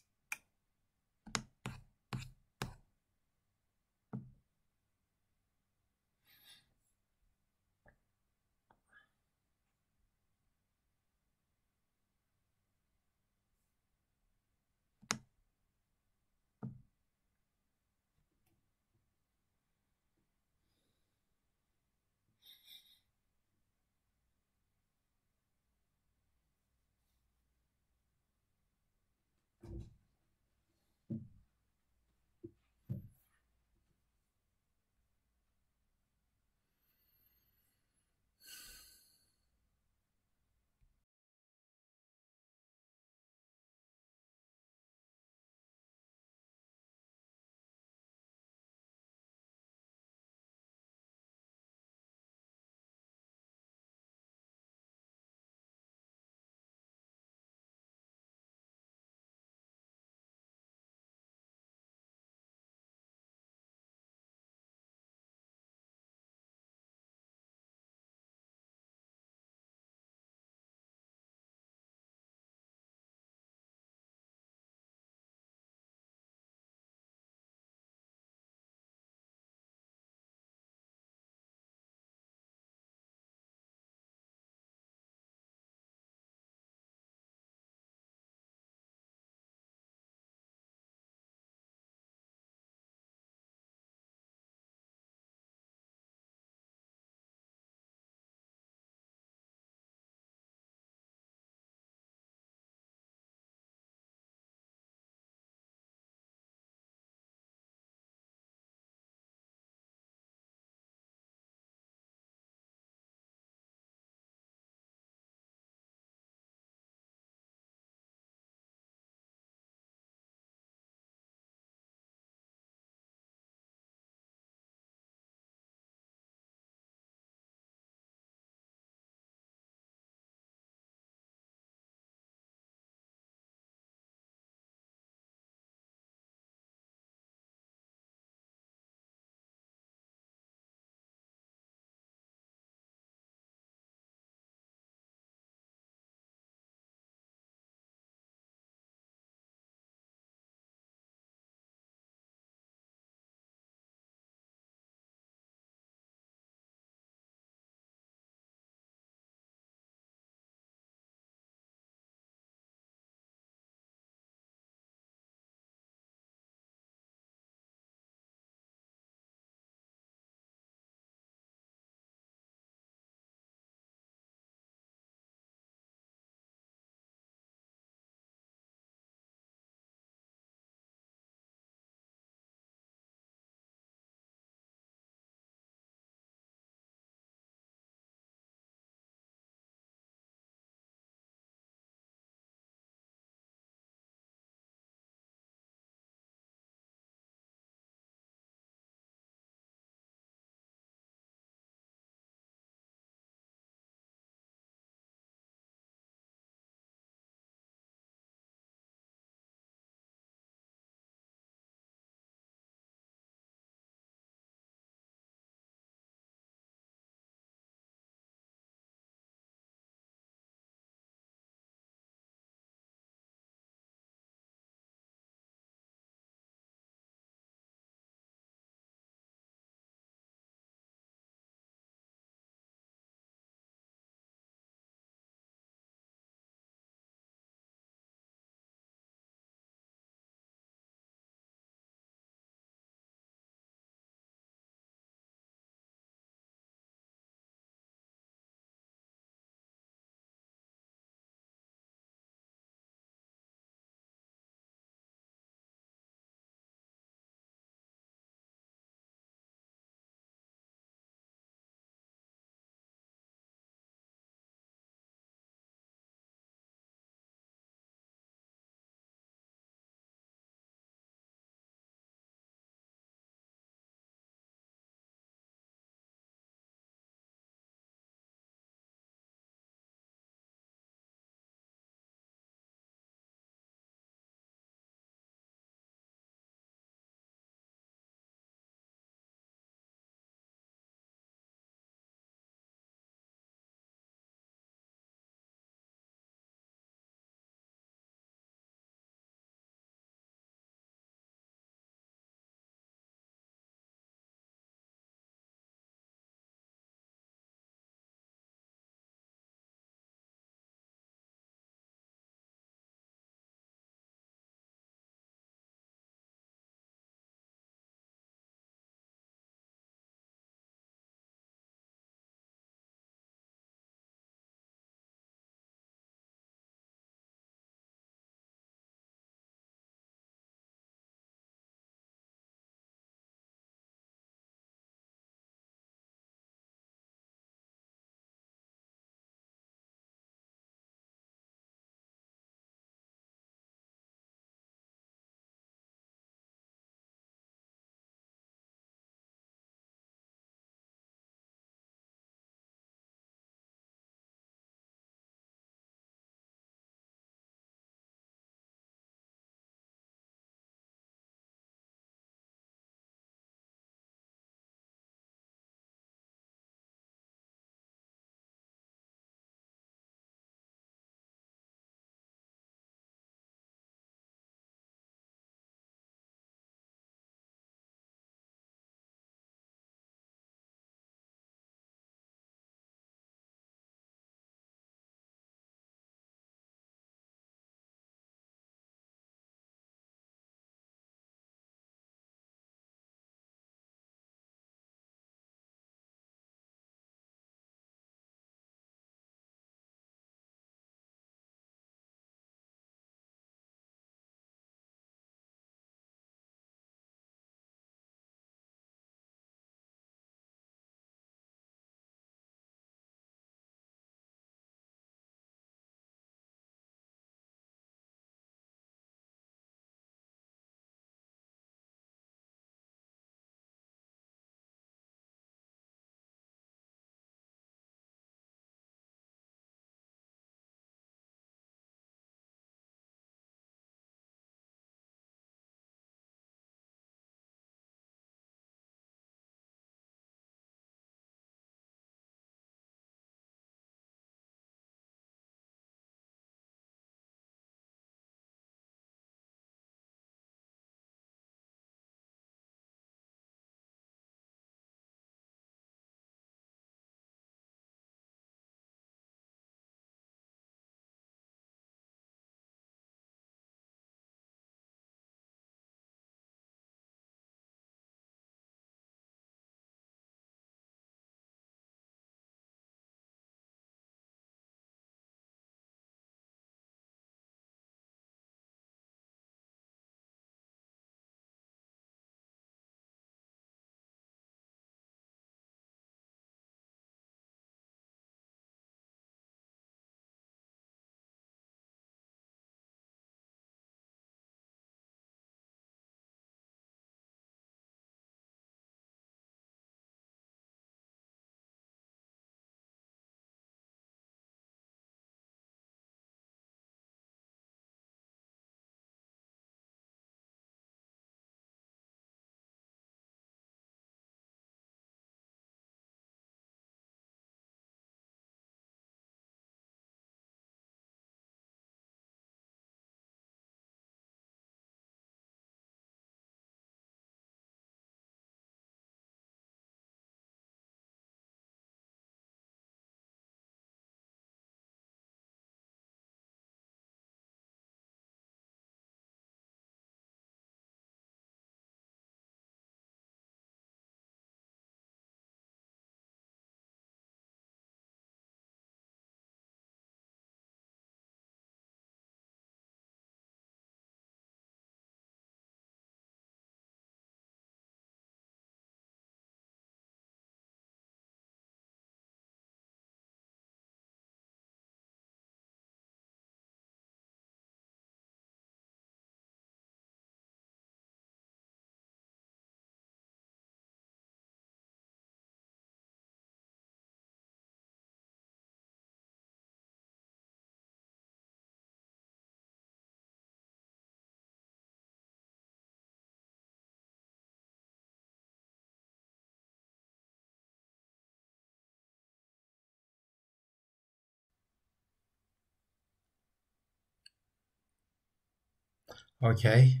Okay.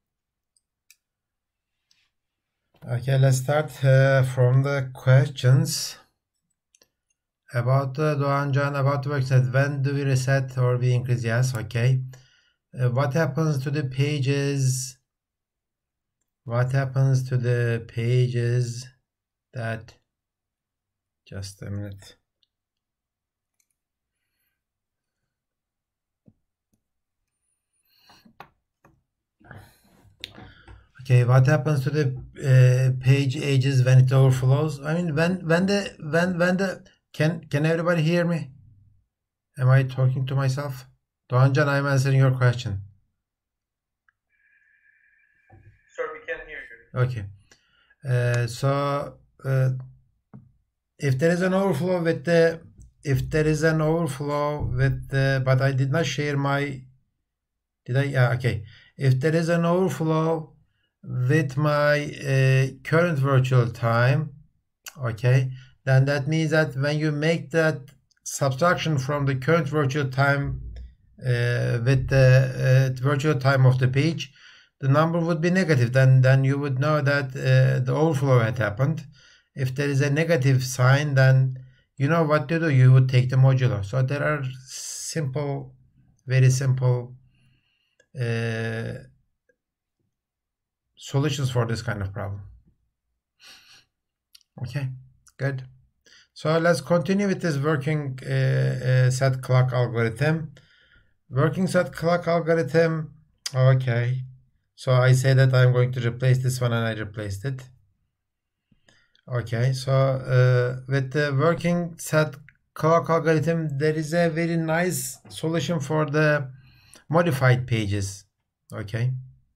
Okay, let's start from the questions. About the Doğancan, about the work set. When do we reset or we increase? Yes, okay. What happens to the pages? What happens to the pages that... Just a minute. Okay, what happens to the page ages when it overflows? I mean, when the can everybody hear me? Am I talking to myself? Doğancan, I'm answering your question. Sir, we can hear you. Okay. If there is an overflow with the, but I did not share my, did I? Yeah, okay. If there is an overflow with my current virtual time, okay, then that means that when you make that subtraction from the current virtual time with the virtual time of the page, the number would be negative. Then you would know that the overflow had happened. If there is a negative sign, then you know what to do. You would take the modulo. So there are simple, very simple solutions for this kind of problem. Okay, good. So let's continue with this working set clock algorithm. Working set clock algorithm. Okay. So I say that I'm going to replace this one, and I replaced it. Okay, so with the working set clock algorithm, there is a very nice solution for the modified pages. Okay.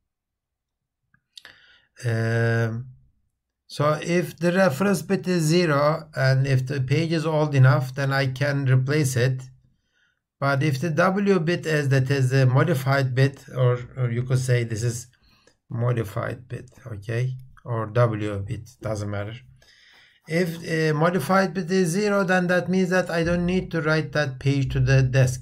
So if the reference bit is 0 and if the page is old enough, then I can replace it. But if the W bit is, that is the modified bit, or you could say this is modified bit, okay, or W bit, doesn't matter. If a modified bit is 0, then that means that I don't need to write that page to the desk.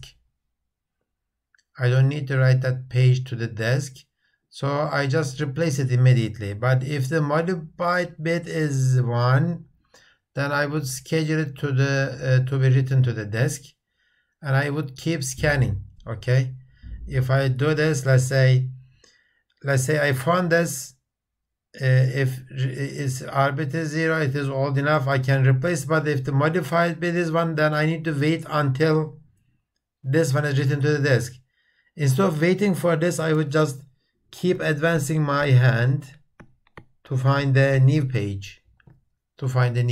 I don't need to write that page to the desk. So I just replace it immediately. But if the modified bit is 1, then I would schedule it to the to be written to the desk, and I would keep scanning. Okay, if I do this, let's say I found this. If it's R bit is 0, it is old enough, I can replace. But if the modified bit is 1, then I need to wait until this one is written to the desk. Instead of waiting for this, I would just keep advancing my hand to find the new page. So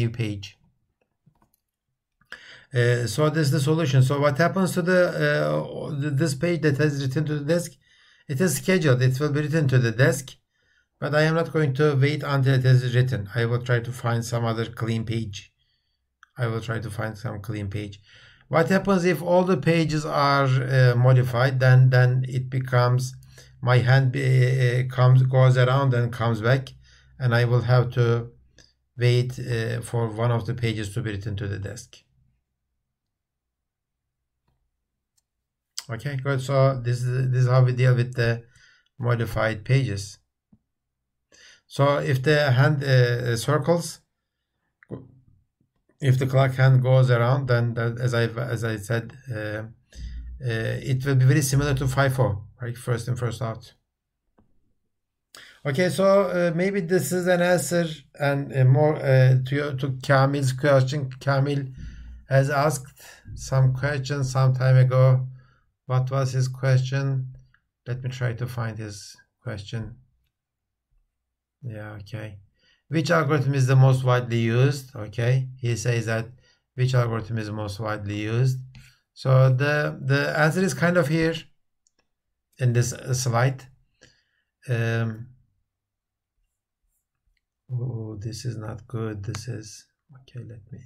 this is the solution. So what happens to this page that has written to the desk? It is scheduled. It will be written to the desk, but I am not going to wait until it is written. I will try to find some other clean page. What happens if all the pages are modified? Then it becomes, my hand goes around and comes back, and I will have to wait for one of the pages to be written to the desk. Okay, good. So this is how we deal with the modified pages. So if the hand circles, if the clock hand goes around, then as I said, it will be very similar to FIFO, right? First in, first out. Okay, so maybe this is an answer and more to Kamil's question. Kamil has asked some questions some time ago. What was his question? Let me try to find his question. Yeah, okay. Which algorithm is the most widely used? Okay, he says that which algorithm is most widely used. So the answer is kind of here in this slide. Oh, this is not good. This is okay. Let me.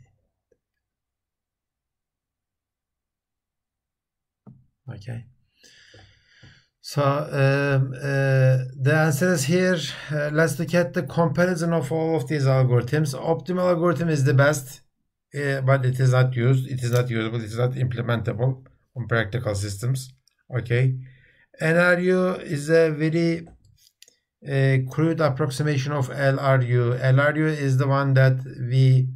Okay. So the answer is here. Let's look at the comparison of all of these algorithms. Optimal algorithm is the best, but it is not used. It is not usable. It is not implementable on practical systems. Okay. NRU is a very crude approximation of LRU. LRU is the one that we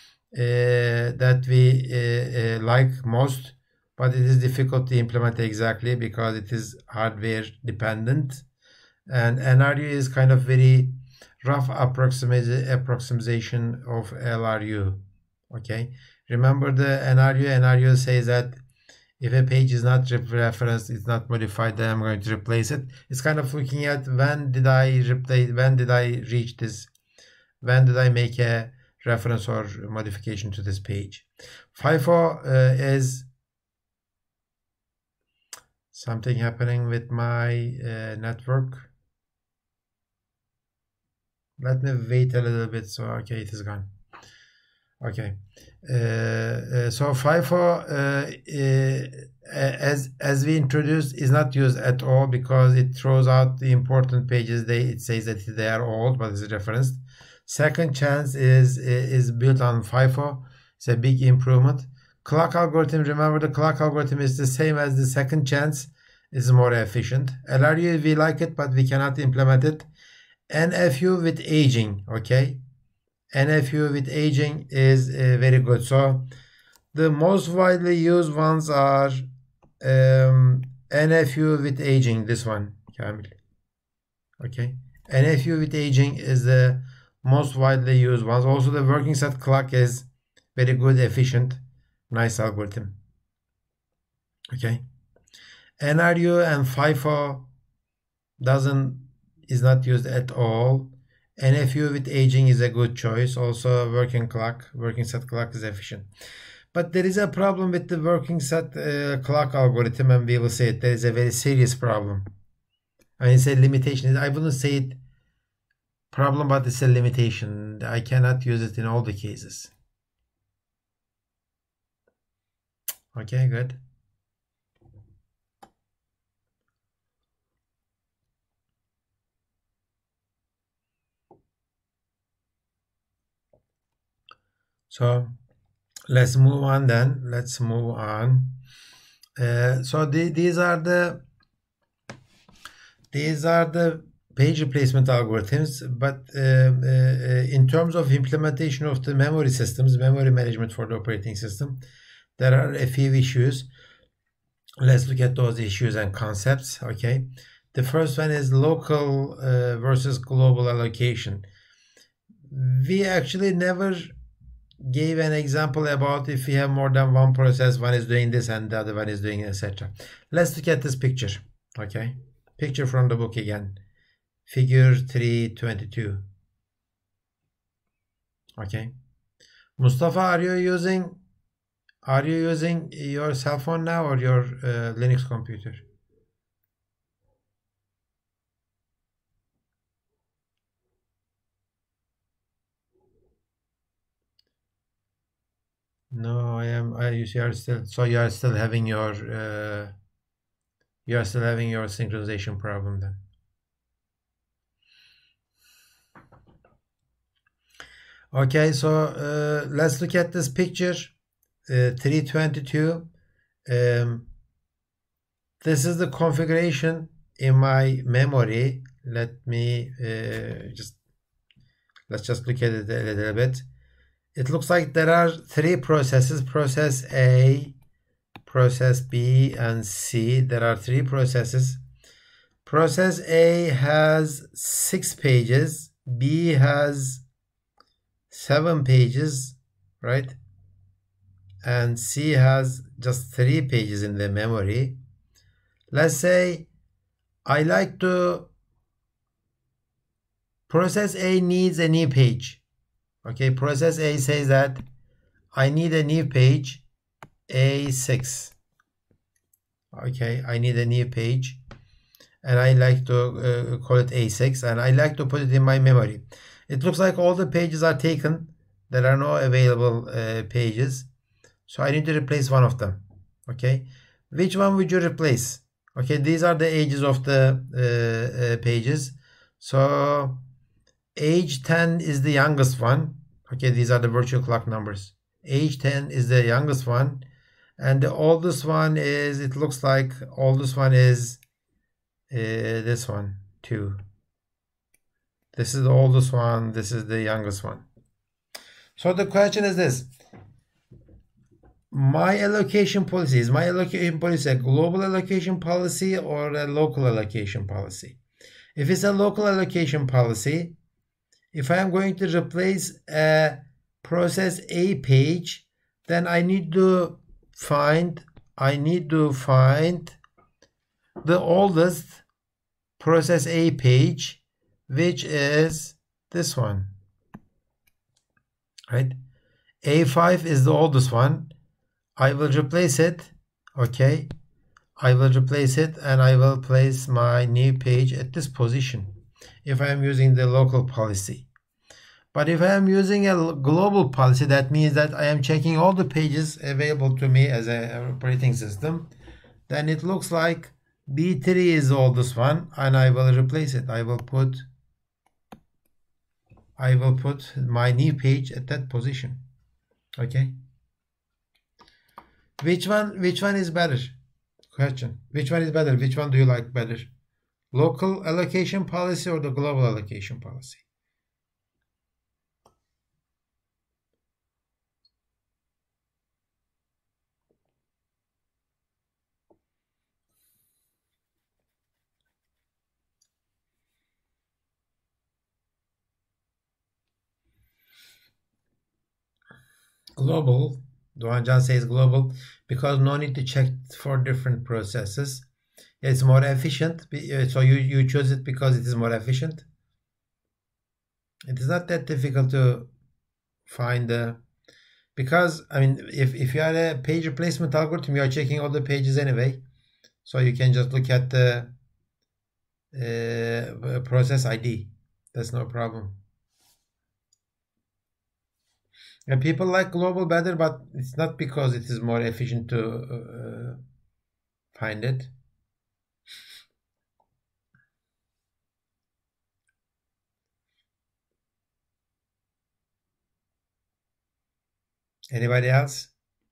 like most, but it is difficult to implement exactly because it is hardware dependent, and NRU is kind of very rough approximation of LRU. Okay, remember the NRU says that if a page is not referenced, it's not modified, then I'm going to replace it. It's kind of looking at when did I reach this, when did I make a reference or modification to this page. FIFO is something happening with my network. Let me wait a little bit. So okay, it is gone. Okay, so FIFO as we introduced is not used at all because it throws out the important pages. It says that they are old, but it's referenced. Second chance is built on FIFO. It's a big improvement. Clock algorithm, remember the clock algorithm is the same as the second chance. It's more efficient. LRU, we like it, but we cannot implement it. NFU with aging, okay? NFU with aging is very good. So the most widely used ones are NFU with aging, this one, Kamil. Okay, NFU with aging is the most widely used ones. Also the working set clock is very good, efficient, nice algorithm. Okay, NRU and FIFO is not used at all. NFU with aging is a good choice. Also working set clock is efficient. But there is a problem with the working set clock algorithm, and we will say it. There is a very serious problem. I mean, it's a limitation. I wouldn't say it problem, but it's a limitation. I cannot use it in all the cases. Okay, good. So let's move on then. Let's move on. So these are the page replacement algorithms, but in terms of implementation of the memory systems, memory management for the operating system, there are a few issues. Let's look at those issues and concepts. Okay, the first one is local versus global allocation. We actually never gave an example about if we have more than one process, one is doing this and the other one is doing etc. Let's look at this picture. Okay, picture from the book again, figure 322. Okay, Mustafa, are you using your cell phone now or your Linux computer? No, you are still. So you are still having your synchronization problem then. Okay, so let's look at this picture, 322. This is the configuration in my memory. Let's just look at it a little bit. It looks like there are three processes, process A, process B, and C. There are three processes. Process A has 6 pages, B has 7 pages, right? And C has just 3 pages in the memory. Let's say process A needs a new page. Okay, process A says that I need a new page, A6. Okay, I need a new page, and I like to call it A6, and I like to put it in my memory. It looks like all the pages are taken. There are no available pages, so I need to replace one of them. Okay, which one would you replace? Okay, these are the ages of the pages. So age 10 is the youngest one. Okay, these are the virtual clock numbers. Age 10 is the youngest one, and the oldest one is, it looks like oldest one is this one 2. This is the oldest one, this is the youngest one. So the question is this: my allocation policy, is my allocation policy a global allocation policy or a local allocation policy? If it's a local allocation policy, if I am going to replace a process A page, then I need to find the oldest process A page, which is this one, right? A5 is the oldest one. I will replace it. Okay, I will replace it and I will place my new page at this position if I am using the local policy. But if I am using a global policy, that means that I am checking all the pages available to me as an operating system. Then it looks like B3 is the oldest one, and I will replace it. I will put my new page at that position. Okay. Which one is better? Question. Which one is better? Which one do you like better? Local allocation policy or the global allocation policy? Global. Doğancan says global because no need to check for different processes. It's more efficient. So you choose it because it is more efficient. It is not that difficult to find because I mean if you are a page replacement algorithm, you are checking all the pages anyway. So you can just look at the process ID. That's no problem. And people like global better, but it's not because it is more efficient to find it. Anybody else?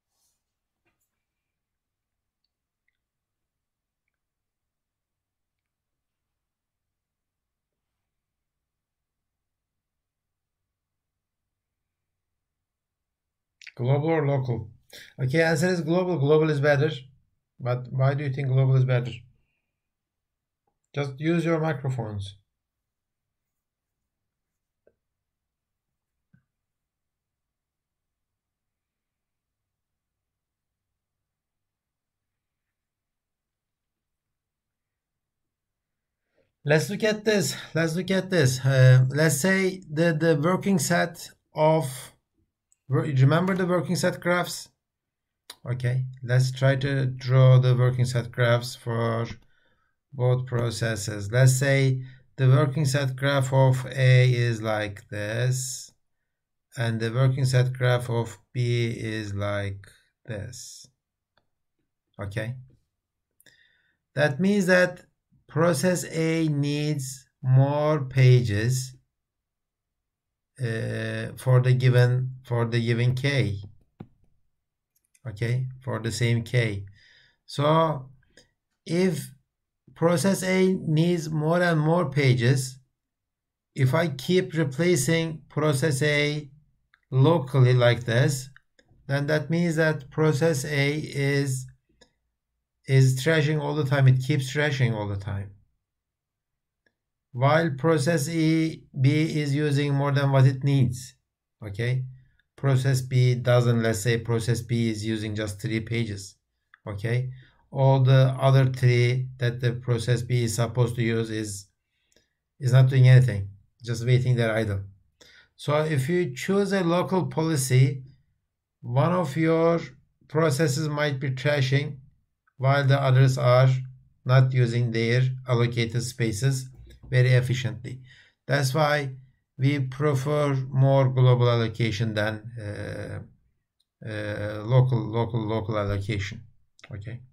Global or local? Okay, answer is global. Global is better. But why do you think global is better? Just use your microphones. Let's look at this. Let's say the working set of, remember the working set graphs? Okay, let's try to draw the working set graphs for both processes. Let's say the working set graph of A is like this, and the working set graph of B is like this. Okay, that means that process A needs more pages for the given K. Okay, for the same K. So if process A needs more and more pages, if I keep replacing process A locally like this, then that means that process A is trashing all the time. It keeps trashing all the time. While process B is using more than what it needs. Okay, process B doesn't. Let's say process B is using just 3 pages. Okay, all the other 3 that the process B is supposed to use is not doing anything, just waiting there idle. So if you choose a local policy, one of your processes might be trashing while the others are not using their allocated spaces very efficiently. That's why we prefer more global allocation than local allocation. Okay.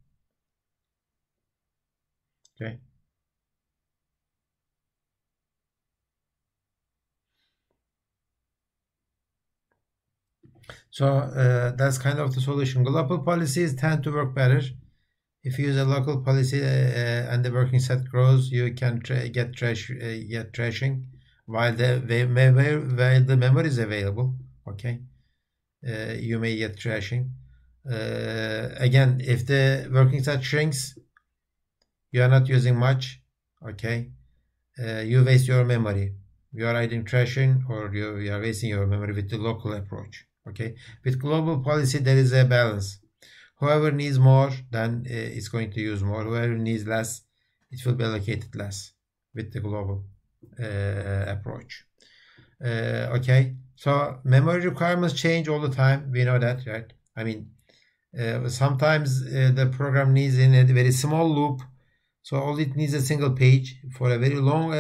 So that's kind of the solution. Global policies tend to work better If you use a local policy and the working set grows, you can get trashing while the memory is available. Okay, you may get trashing. Again, if the working set shrinks, you are not using much. Okay, you waste your memory. You are either trashing or you are wasting your memory with the local approach. Okay, with global policy there is a balance. Whoever needs more, then it's going to use more. Whoever needs less, it will be allocated less with the global approach. Okay, so memory requirements change all the time. We know that, right? I mean, sometimes the program needs in a very small loop, so all it needs a single page for a very long,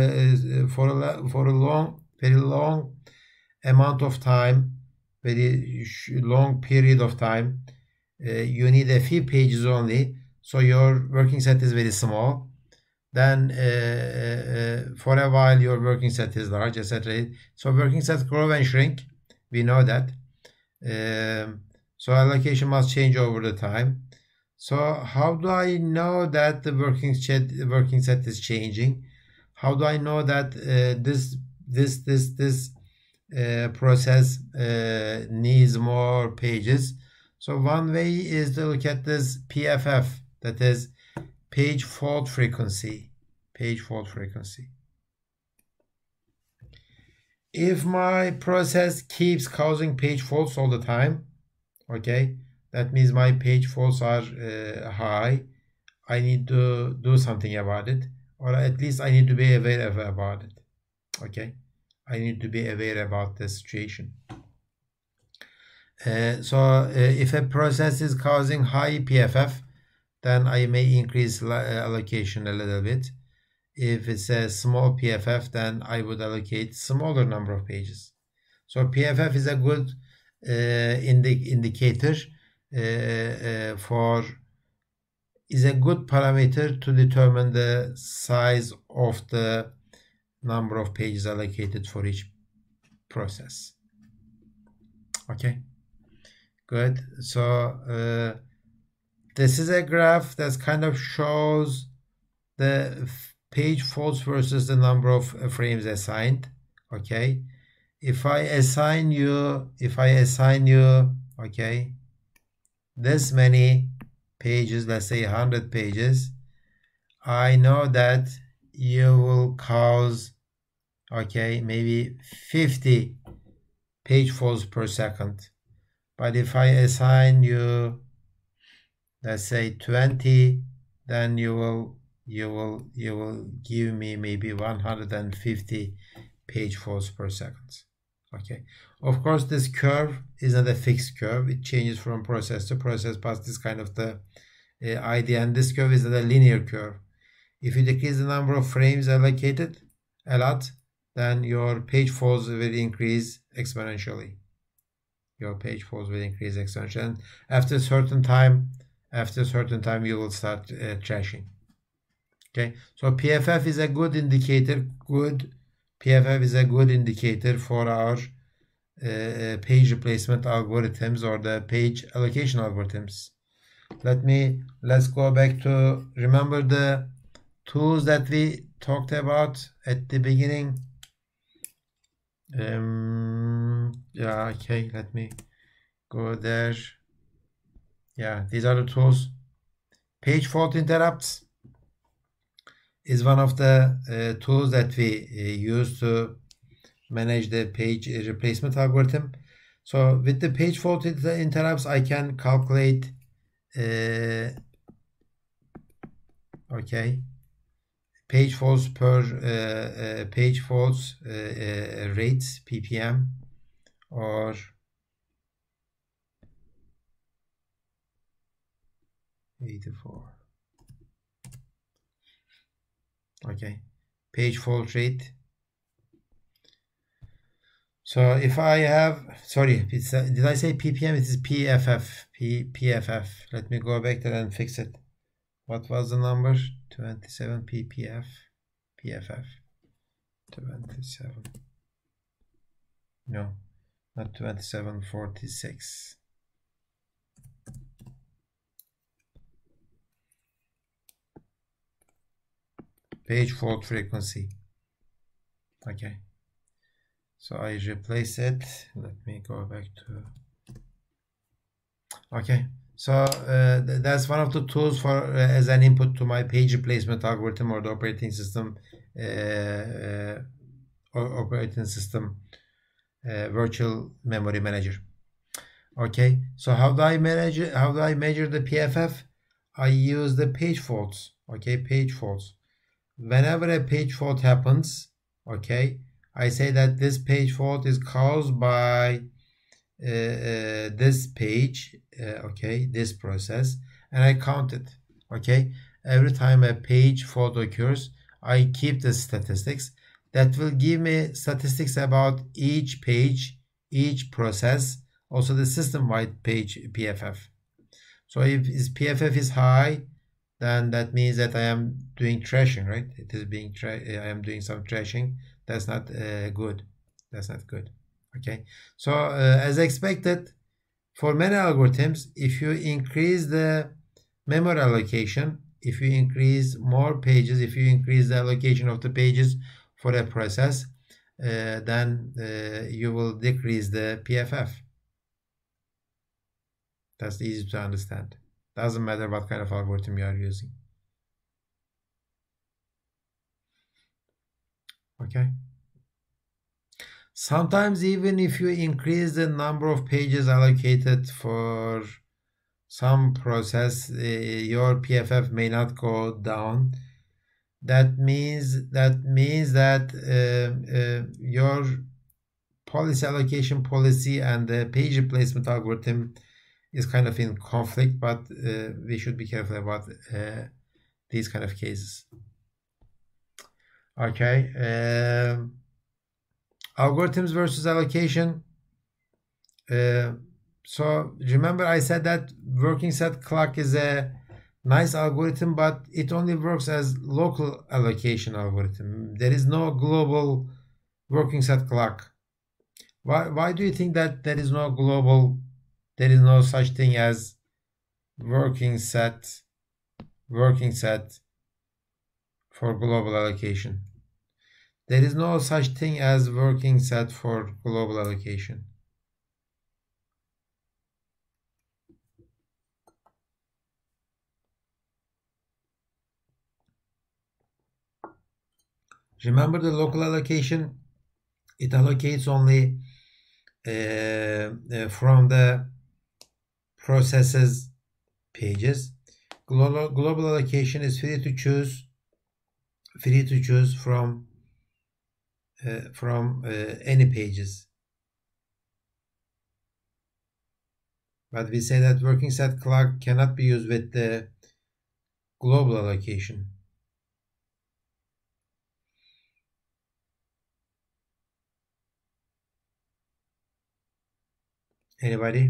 very long amount of time, very long period of time. You need a few pages only, so your working set is very small. Then for a while your working set is large, etc. So working sets grow and shrink. We know that. So allocation must change over the time. So how do I know that the working set is changing? How do I know that this process needs more pages? So one way is to look at this PFF, that is page fault frequency. Page fault frequency. If my process keeps causing page faults all the time, okay, that means my page faults are high. I need to do something about it, or at least I need to be aware about it. Okay, I need to be aware about the situation. So if a process is causing high PFF, then I may increase allocation a little bit. If it's a small PFF, then I would allocate smaller number of pages. So PFF is a good indicator is a good parameter to determine the size of the number of pages allocated for each process. Okay, good. So this is a graph that kind of shows the page faults versus the number of frames assigned. Okay, if I assign you okay, this many pages, let's say 100 pages, I know that you will cause, okay, maybe 50 page faults per second. But if I assign you, let's say 20, then you will give me maybe 150 page faults per second. Okay, of course this curve is not a fixed curve, it changes from process to process, but this kind of the idea, and this curve is not a linear curve. If you decrease the number of frames allocated a lot, then your page faults will increase exponentially. Your page faults will increase exponentially, and after a certain time you will start trashing. Okay, so PFF is a good indicator. PFF is a good indicator for our page replacement algorithms or the page allocation algorithms. Let's go back to remember the tools that we talked about at the beginning. Yeah, okay, let me go there. Yeah, these are the tools. Page fault interrupts is one of the tools that we use to manage the page replacement algorithm. So with the page fault interrupts, I can calculate okay, page faults per page faults rates, ppm, or okay, page fault rate. So if I have, sorry, did I say ppm? It is pff. PFF. Let me go back there and fix it. What was the number? 27 ppf. PFF 27. No, not 2746. page fault frequency. Okay, so I replace it. Let me go back to, okay, so that's one of the tools for as an input to my page replacement algorithm, or the operating system virtual memory manager. Okay, so how do I measure the PFF? I use the page faults. Okay, page faults. Whenever a page fault happens, okay, I say that this page fault is caused by this page, okay, this process, and I count it. Okay, every time a page fault occurs, I keep the statistics. That will give me statistics about each page, each process, also the system-wide page PFF. So if PFF is high, then that means that I am doing trashing, right? It is being I am doing some trashing. That's not good. That's not good. Okay. So as expected, for many algorithms, if you increase the memory allocation, if you increase more pages, if you increase the allocation of the pages for a process, then you will decrease the PFF. That's easy to understand. Doesn't matter what kind of algorithm you are using. Okay. Sometimes even if you increase the number of pages allocated for some process, your PFF may not go down. That means that your policy allocation policy and the page replacement algorithm is kind of in conflict, but we should be careful about these kind of cases. Okay, algorithms versus allocation. So remember I said that working set clock is a nice algorithm, but it only works as local allocation algorithm. There is no global working set clock. Why do you think that there is no global, there is no such thing as working set for global allocation? There is no such thing as working set for global allocation. Remember the local allocation, it allocates only from the processes pages. Global allocation is free to choose from any pages. But we say that working set clock cannot be used with the global allocation. Anybody?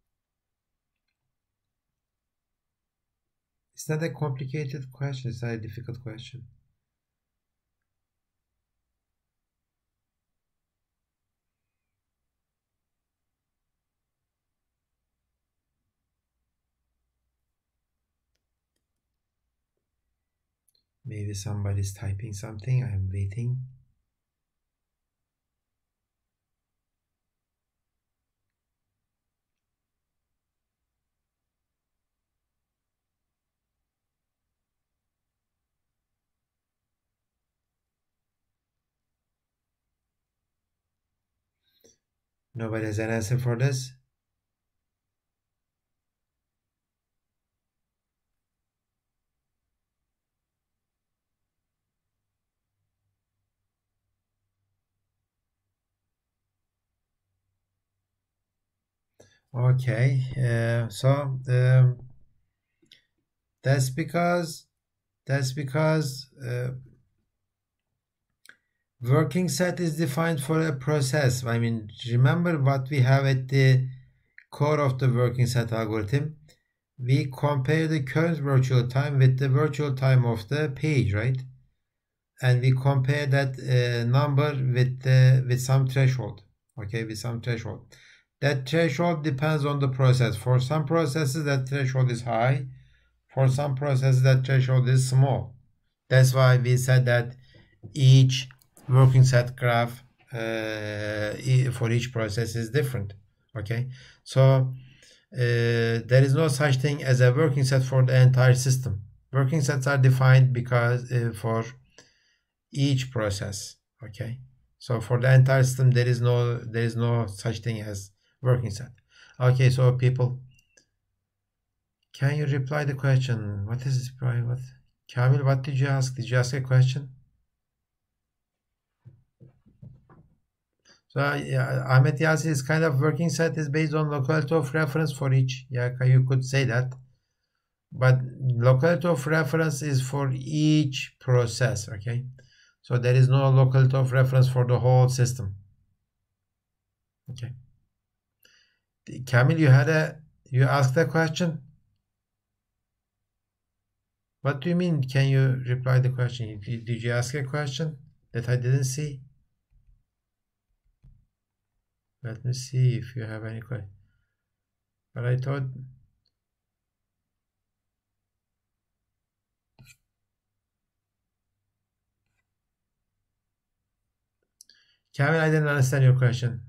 It's not a complicated question, it's not a difficult question. Maybe somebody's typing something, I'm waiting. Nobody has an answer for this? Okay, so that's because working set is defined for a process. I mean, remember what we have at the core of the working set algorithm. We compare the current virtual time with the virtual time of the page, right? And we compare that number with some threshold. Okay, with some threshold. That threshold depends on the process. For some processes, that threshold is high. For some processes, that threshold is small. That's why we said that each working set graph for each process is different. Okay, so there is no such thing as a working set for the entire system. Working sets are defined because for each process. Okay, so for the entire system there is no such thing as working set. Okay, so people, can you reply the question? What is this? What, Kamil, what did you ask? Did you ask a question? So Ahmet Yasin's kind of working set is based on locality of reference for each. Yeah, you could say that. But locality of reference is for each process, okay? So there is no locality of reference for the whole system. Okay. Kamil, you asked a question? What do you mean? Can you reply the question? Did you ask a question that I didn't see? Let me see if you have any question. But I thought... Kamil, I didn't understand your question.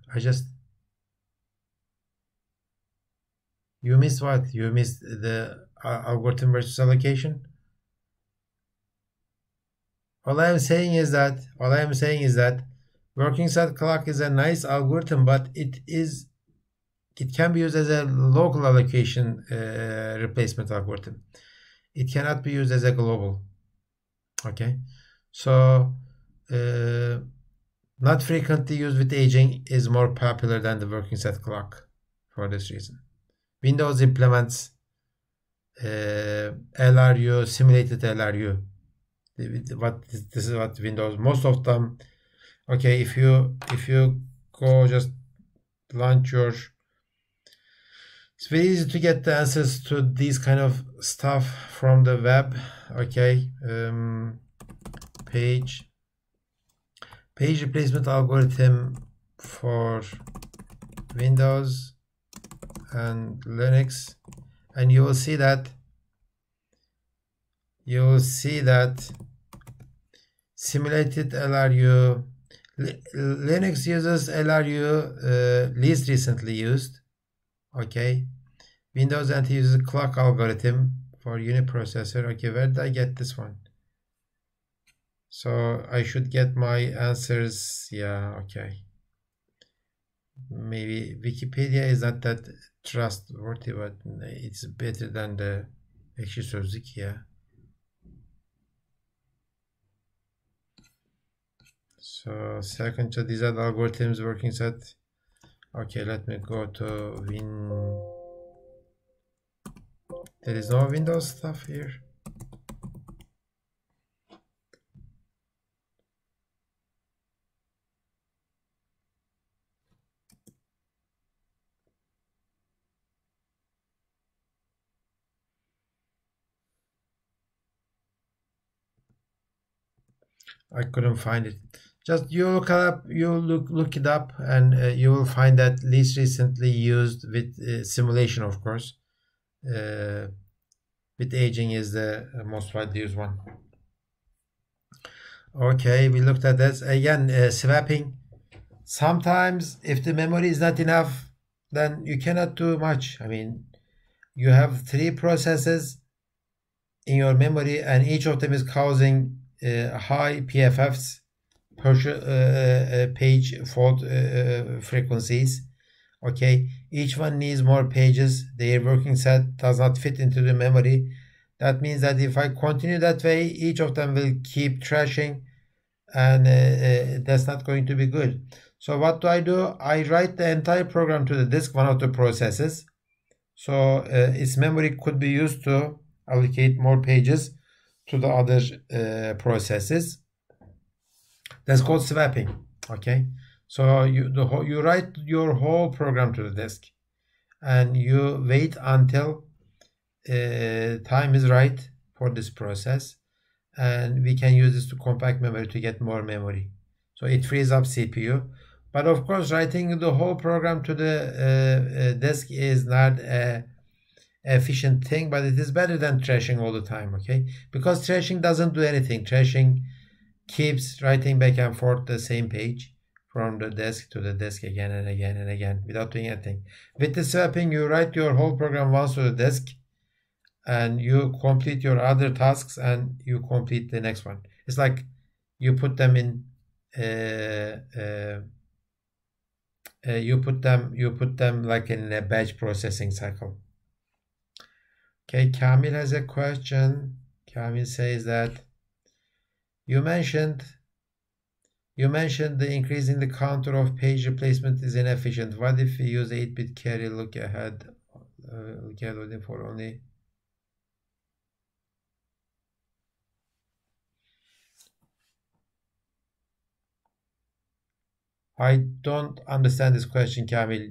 You missed what? You missed the algorithm versus allocation? All I am saying is that working set clock is a nice algorithm, but it can be used as a local allocation replacement algorithm. It cannot be used as a global. Okay, so not frequently used with aging is more popular than the working set clock for this reason. Windows implements LRU, simulated LRU. This is what Windows, most of them. Okay, if you go just launch your, it's very easy to get the answers to these kind of stuff from the web. Okay, page replacement algorithm for Windows and Linux, and you will see that simulated LRU, Linux uses LRU least recently used. Okay, Windows NT uses clock algorithm for uniprocessor. Okay, where did I get this one? So I should get my answers. Yeah, okay. Maybe Wikipedia is not that trustworthy, but it's better than the Ekşi Sözlük. Yeah. So second, so these are the algorithms working set. Okay, let me go to there is no Windows stuff here. I couldn't find it. Just you look it up, and you will find that least recently used with simulation, of course. With aging is the most widely used one. Okay, we looked at this again. Swapping. Sometimes, if the memory is not enough, then you cannot do much. I mean, you have 3 processes in your memory, and each of them is causing high PFFs, page fault frequencies. Okay, each one needs more pages. Their working set does not fit into the memory. That means that if I continue that way, each of them will keep trashing, and that's not going to be good. So what do? I write the entire program to the disk, one of the processes. So its memory could be used to allocate more pages to the other processes. That's called swapping. Okay, so you write your whole program to the disk, and you wait until time is right for this process, and we can use this to compact memory to get more memory. So it frees up CPU. But of course, writing the whole program to the disk is not a efficient thing, but it is better than trashing all the time, okay? Because trashing doesn't do anything. Trashing keeps writing back and forth the same page from the desk to the desk again and again and again without doing anything. With the swapping, you write your whole program once to the desk and you complete your other tasks and you complete the next one. It's like you put them in you put them like in a batch processing cycle. Okay, Kamil has a question. Kamil says that you mentioned the increasing the counter of page replacement is inefficient. What if we use 8-bit carry look ahead for only? I don't understand this question, Kamil.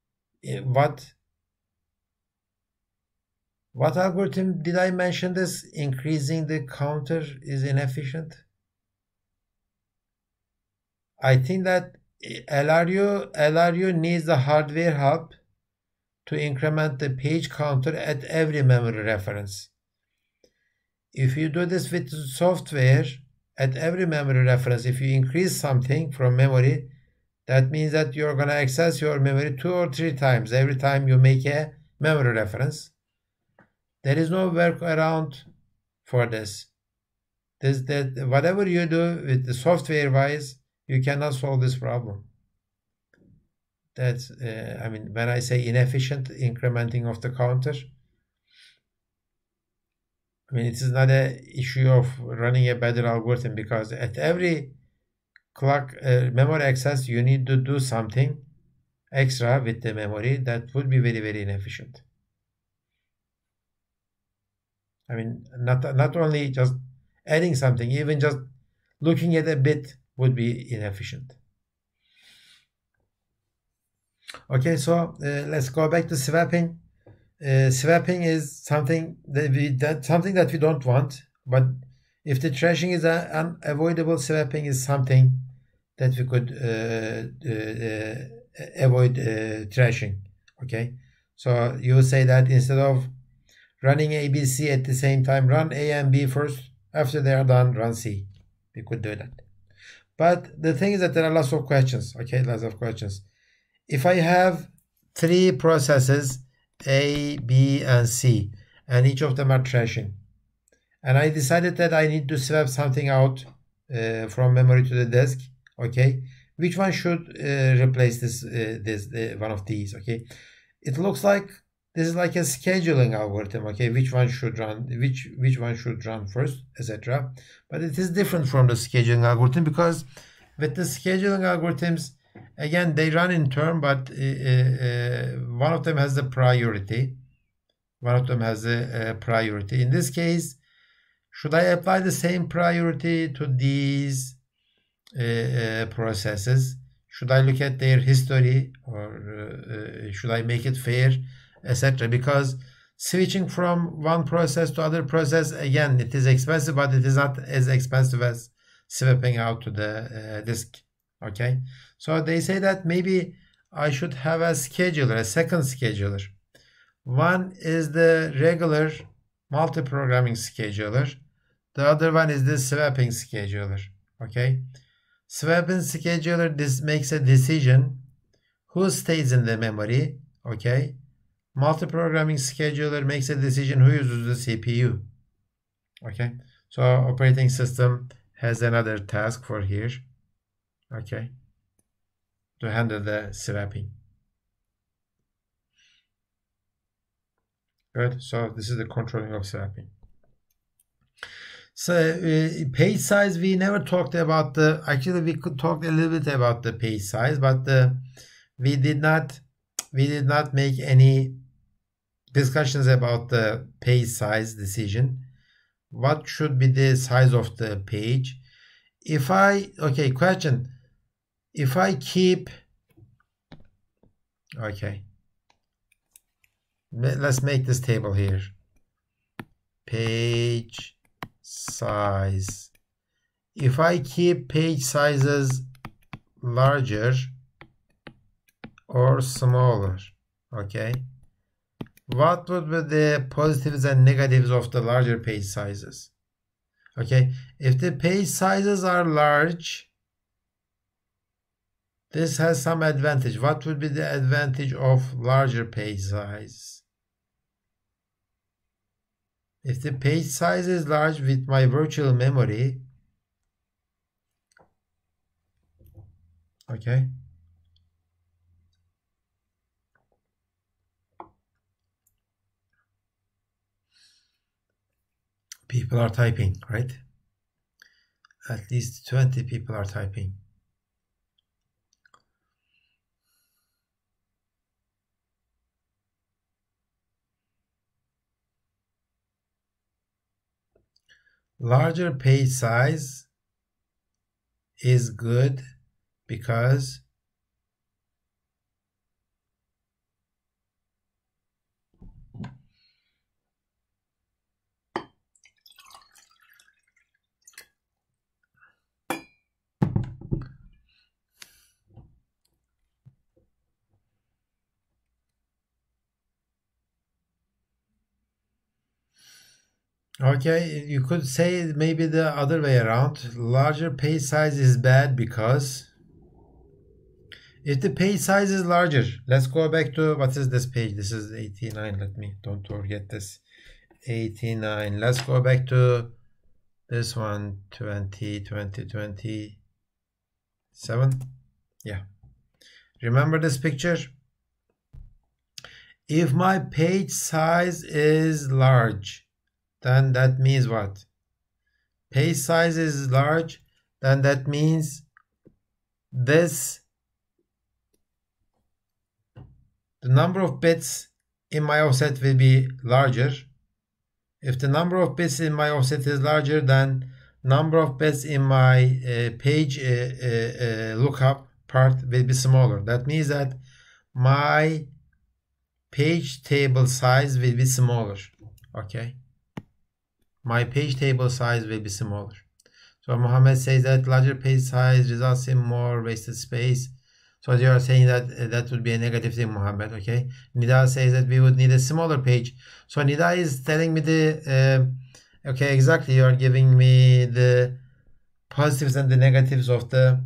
What algorithm did I mention this? Increasing the counter is inefficient? I think that LRU needs the hardware help to increment the page counter at every memory reference. If you do this with software, at every memory reference, if you increase something from memory, that means that you're going to access your memory 2 or 3 times every time you make a memory reference. There is no workaround for this. Whatever you do with the software wise, you cannot solve this problem. That's, when I say inefficient incrementing of the counter, it is not an issue of running a better algorithm, because at every clock memory access, you need to do something extra with the memory that would be very, very inefficient. Not only just adding something, even just looking at a bit would be inefficient. Okay, so let's go back to swapping. Swapping is something that we don't want, but if the trashing is unavoidable, swapping is something that we could avoid trashing. Okay, so you say that instead of running A, B, C at the same time, run A and B first. After they are done, run C. We could do that. But the thing is that there are lots of questions. Okay, lots of questions. If I have 3 processes, A, B, and C, and each of them are trashing, and I decided that I need to swap something out from memory to the disk, okay, which one should replace this one of these? Okay, it looks like this is like a scheduling algorithm, okay, which one should run first, etc. But it is different from the scheduling algorithm, because with the scheduling algorithms, again, they run in turn, but one of them has the priority. In this case, should I apply the same priority to these processes? Should I look at their history, or should I make it fair, etc.? Because switching from one process to other process, again, it is expensive, but it is not as expensive as swapping out to the disk. Okay, so they say that maybe I should have a scheduler, a second scheduler. One is the regular multi-programming scheduler. The other one is the swapping scheduler. Okay, swapping scheduler, this makes a decision who stays in the memory. Okay, multi-programming scheduler makes a decision who uses the CPU. Okay, so operating system has another task for here. Okay, to handle the swapping. Good. So this is the controlling of swapping. So page size, we never talked about the. Actually, we could talk a little bit about the page size, but we did not make any discussions about the page size decision. What should be the size of the page? Question. If I keep, okay, let's make this table here. Page size. If I keep page sizes larger or smaller, okay, what would be the positives and negatives of the larger page sizes? Okay, if the page sizes are large, this has some advantage. What would be the advantage of larger page size? If the page size is large with my virtual memory, okay, people are typing, right? At least 20 people are typing. Larger page size is good because okay, you could say maybe the other way around. Larger page size is bad because if the page size is larger, let's go back to, what is this page? This is 89. Don't forget this. 89. Let's go back to this one, 27. Yeah. Remember this picture? If my page size is large, then that means what? Page size is large, then that means this, the number of bits in my offset will be larger. If the number of bits in my offset is larger, then number of bits in my page lookup part will be smaller. That means that my page table size will be smaller. Okay, my page table size will be smaller. So Mohammed says that larger page size results in more wasted space. So you are saying that that would be a negative thing, Mohammed. Okay, Nida says that we would need a smaller page. So Nida is telling me the okay, exactly, you are giving me the positives and the negatives of the,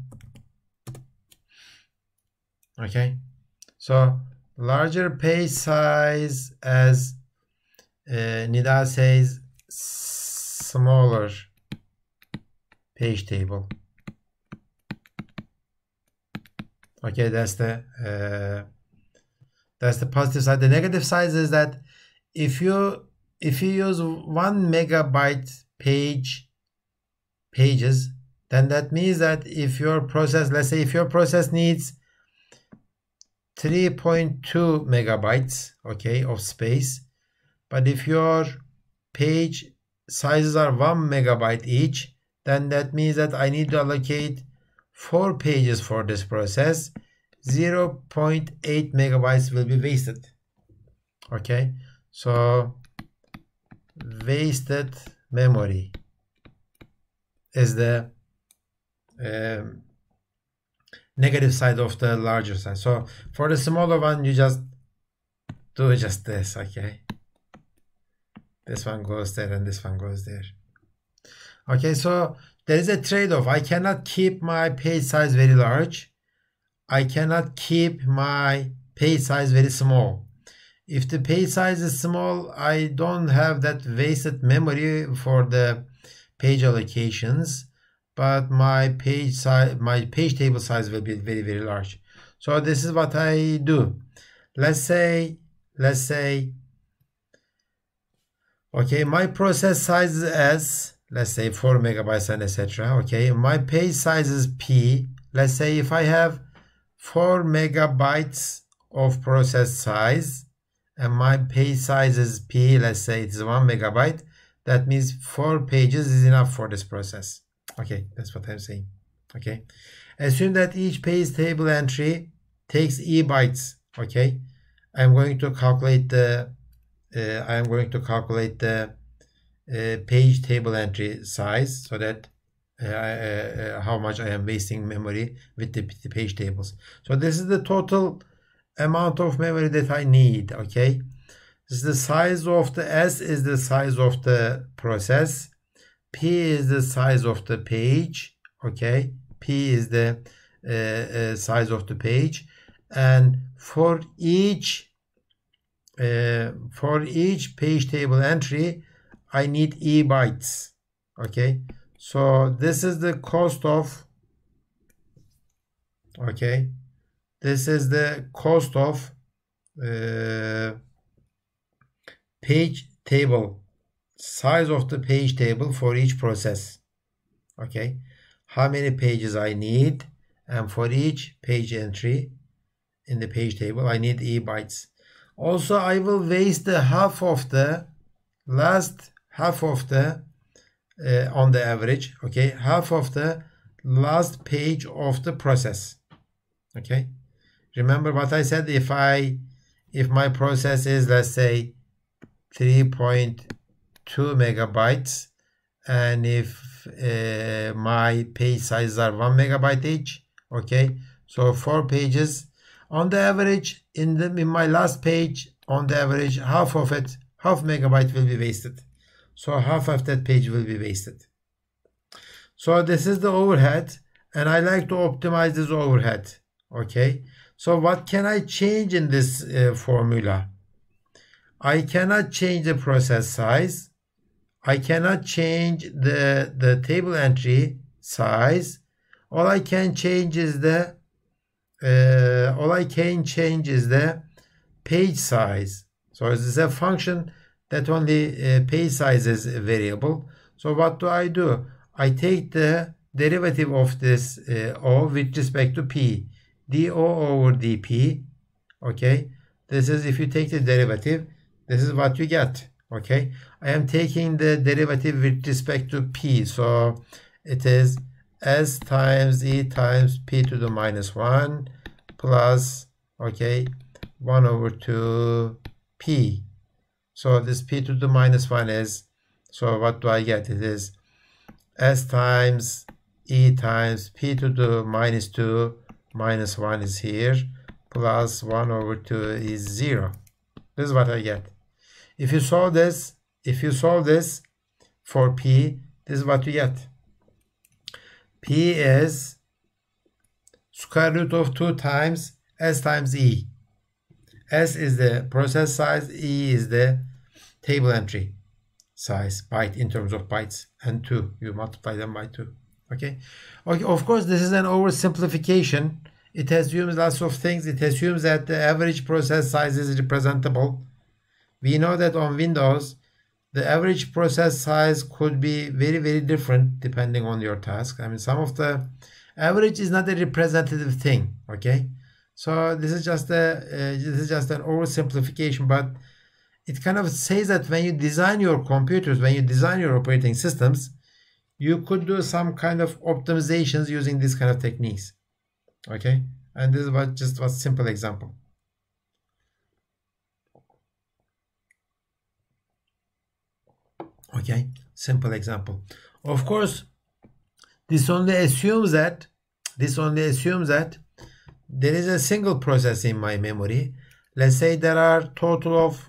okay, so larger page size, as Nida says, smaller page table. Okay, that's the positive side. The negative side is that if you use 1 megabyte pages, then that means that if your process, let's say if your process needs 3.2 megabytes, okay, of space, but if your page sizes are 1 megabyte each, then that means that I need to allocate 4 pages for this process. 0.8 megabytes will be wasted. Okay, so wasted memory is the negative side of the larger size. So for the smaller one, you just do just this. Okay, this one goes there and this one goes there. Okay, so there is a trade-off. I cannot keep my page size very large. I cannot keep my page size very small. If the page size is small, I don't have that wasted memory for the page allocations, but my page size, my page table size will be very, very large. So this is what I do. Let's say, okay, my process size is as, let's say 4 megabytes and etc. Okay, my page size is P. Let's say if I have 4 megabytes of process size and my page size is P, let's say it's 1 megabyte, that means 4 pages is enough for this process. Okay, that's what I'm saying. Okay, assume that each page table entry takes E bytes. Okay, I'm going to calculate the page table entry size, so that how much I am wasting memory with the page tables. So this is the total amount of memory that I need. Okay, The size of the S is the size of the process. P is the size of the page. Okay, P is the size of the page, and for each page table entry, I need E bytes. Okay, so this is the cost of. Okay, this is the cost of page table, size of the page table for each process. Okay, how many pages I need, and for each page entry in the page table I need E bytes. Also, I will waste the last half of the on the average, okay, half of the last page of the process. Okay, remember what I said, if my process is, let's say, 3.2 megabytes, and if my page sizes are 1 megabyte each, okay, so 4 pages on the average, in my last page, on the average, half megabyte will be wasted. So half of that page will be wasted. So this is the overhead, and I like to optimize this overhead. Okay, so what can I change in this formula? I cannot change the process size. I cannot change the table entry size. All I can change is the page size. So this is a function that only page size is variable. So what do? I take the derivative of this O with respect to P, dO over dP. Okay, this is, if you take the derivative, this is what you get. Okay, I am taking the derivative with respect to P, so it is S times E times P to the minus 1 plus, okay, 1 over 2 P. So this P to the minus 1 is, so what do I get? It is S times E times P to the minus 2 minus 1 is here, plus 1 over 2 is 0. This is what I get. If you solve this for P, this is what you get. P is square root of 2 times S times E. S is the process size, E is the table entry size, byte, in terms of bytes, and 2. You multiply them by 2. Okay. Of course, this is an oversimplification. It assumes lots of things. It assumes that the average process size is representable. We know that on Windows, the average process size could be very, very different depending on your task. I mean, some of the average is not a representative thing. Okay, so this is just an oversimplification, but it kind of says that when you design your computers, when you design your operating systems, you could do some kind of optimizations using these kind of techniques. Okay, and this is just a simple example. Okay, simple example. Of course, this only assumes that there is a single process in my memory. Let's say there are total of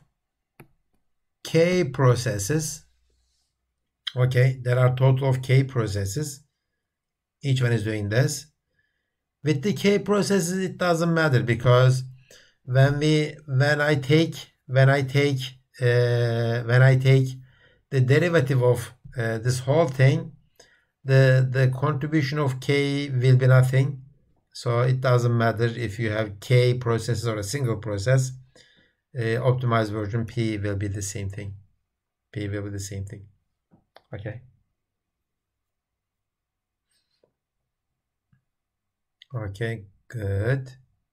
k processes. Okay, there are total of k processes. Each one is doing this. With the k processes, it doesn't matter, because when I take the derivative of this whole thing, the contribution of k will be nothing. So it doesn't matter if you have k processes or a single process. Optimized version P will be the same thing. P will be the same thing. Okay. Okay, good.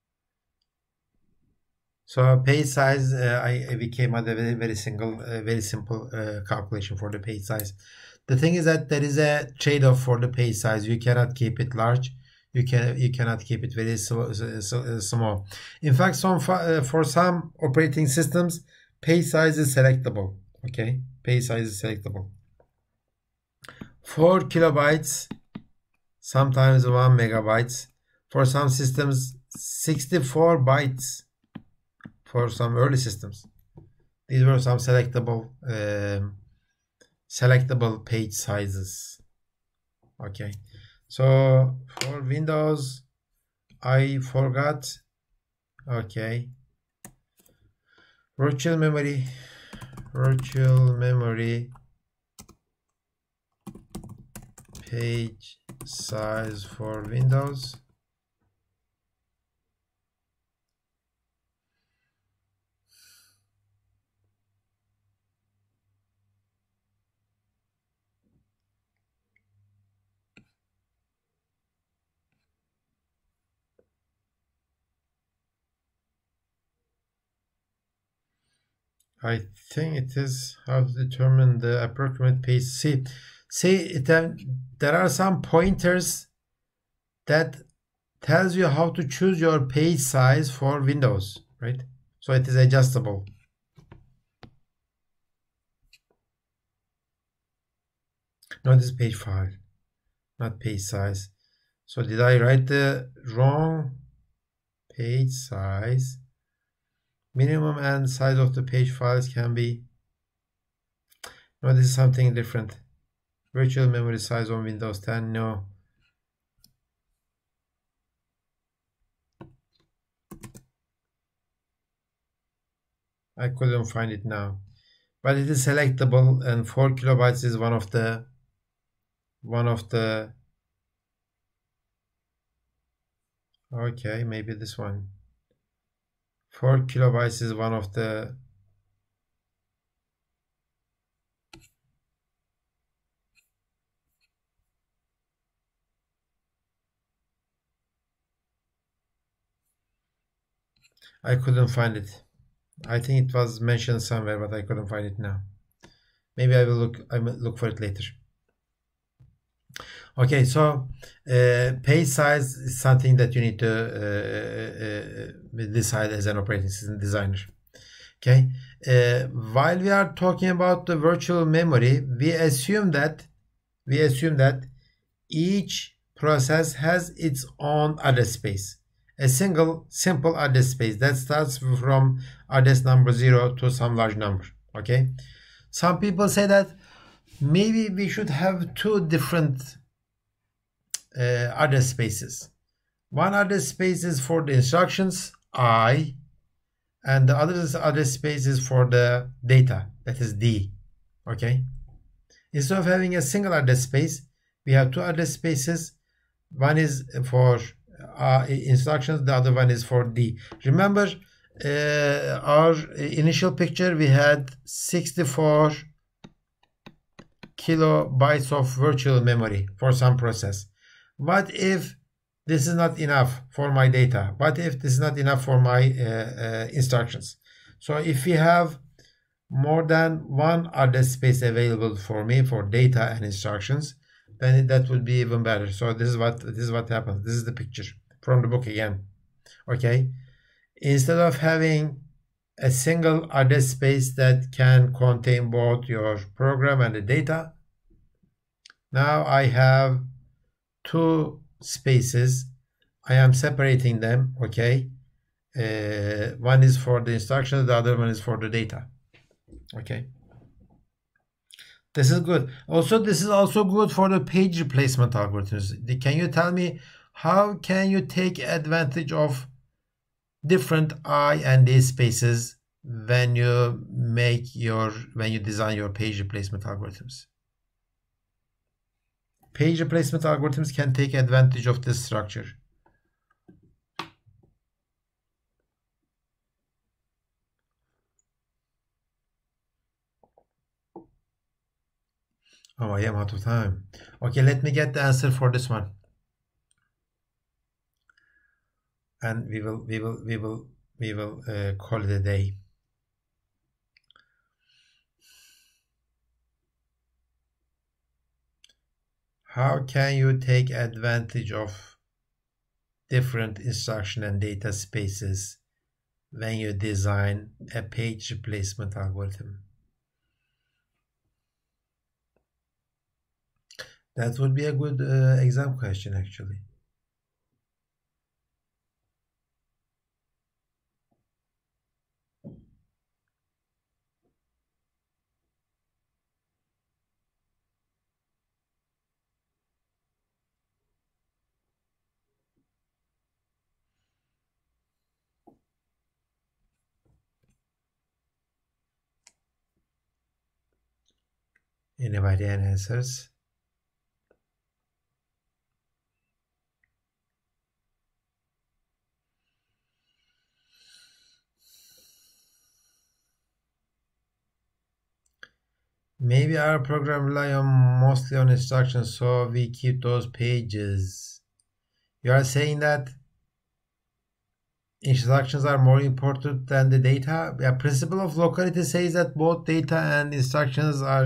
So page size, we came at a very simple calculation for the page size. The thing is that there is a trade-off for the page size. You cannot keep it large. You cannot keep it very small. In fact, for some operating systems, page size is selectable. Okay, page size is selectable. 4 kilobytes, sometimes 1 megabytes. For some systems, 64 bytes. For some early systems, These were some selectable page sizes. Okay, so for Windows, I forgot. Okay, virtual memory page size for Windows. I think it is how to determine the approximate page. See, there are some pointers that tells you how to choose your page size for Windows, right? So it is adjustable. No, this is page file, not page size. So did I write the wrong page size? Minimum and size of the page files can be. No, this is something different. Virtual memory size on Windows 10. No. I couldn't find it now. But it is selectable, and 4 kilobytes is one of the okay, maybe this one. 4 kilobytes is one of the I couldn't find it. I think it was mentioned somewhere, but I couldn't find it now. Maybe I will look for it later. Okay, so page size is something that you need to decide as an operating system designer. Okay, while we are talking about the virtual memory, we assume that each process has its own address space, a single simple address space that starts from address number 0 to some large number. Okay, some people say that maybe we should have two different address spaces. One address space is for the instructions I, and the other address space is for the data, that is D. Okay, instead of having a single address space, we have two address spaces. One is for instructions, the other one is for D. Remember our initial picture, we had 64 kilobytes of virtual memory for some process. What if this is not enough for my data? What if this is not enough for my instructions? So if we have more than one address space available for me for data and instructions, then that would be even better. So this is what happens. This is the picture from the book again. Okay, instead of having a single address space that can contain both your program and the data, now I have two spaces. I am separating them. Okay, one is for the instructions, the other one is for the data. Okay, this is good. Also, this is also good for the page replacement algorithms. Can you tell me how can you take advantage of different I and D spaces when you design your page replacement algorithms? Page replacement algorithms can take advantage of this structure. Oh, I am out of time. Okay, let me get the answer for this one, and we will call it a day. How can you take advantage of different instruction and data spaces when you design a page replacement algorithm? That would be a good exam question, actually. Anybody any answers? Maybe our program rely mostly on instructions, so we keep those pages. You are saying that instructions are more important than the data. A principle of locality says that both data and instructions are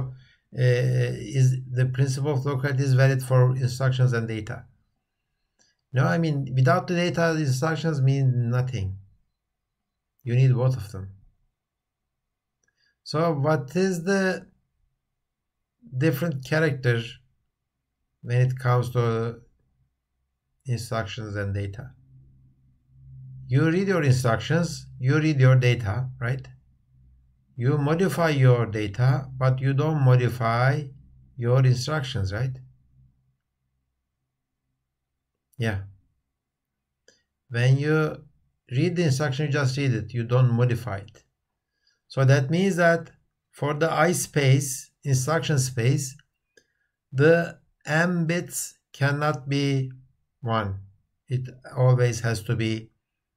is the principle of locality is valid for instructions and data. No, I mean, without the data, the instructions mean nothing. You need both of them. So what is the different character when it comes to instructions and data? You read your instructions, you read your data, right? You modify your data, but you don't modify your instructions, right? Yeah. When you read the instruction, you just read it. You don't modify it. So that means that for the I space, instruction space, the m bits cannot be 1. It always has to be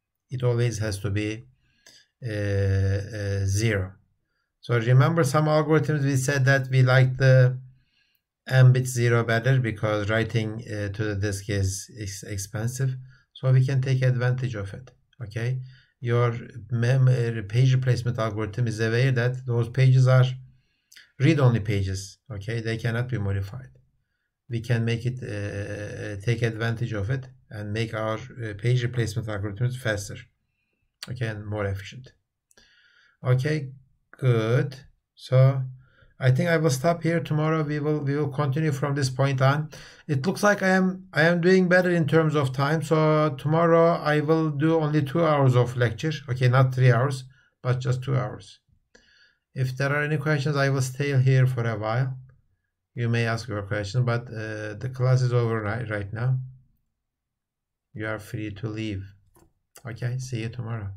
0. So remember some algorithms we said that we like the m bit 0 better because writing to the disk is expensive. So we can take advantage of it. Okay, your page replacement algorithm is aware that those pages are read-only pages. Okay, they cannot be modified. We can make it take advantage of it and make our page replacement algorithms faster. Okay, and more efficient. Okay, good. So I think I will stop here. Tomorrow we will continue from this point on. It looks like I am doing better in terms of time. So tomorrow I will do only 2 hours of lecture. Okay, not 3 hours, but just 2 hours. If there are any questions, I will stay here for a while. You may ask your question, but the class is over right now. You are free to leave. Okay, see you tomorrow.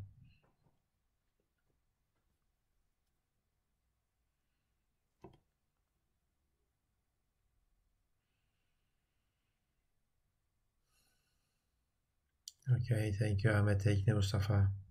Okay, thank you Ahmet, thank you Mustafa.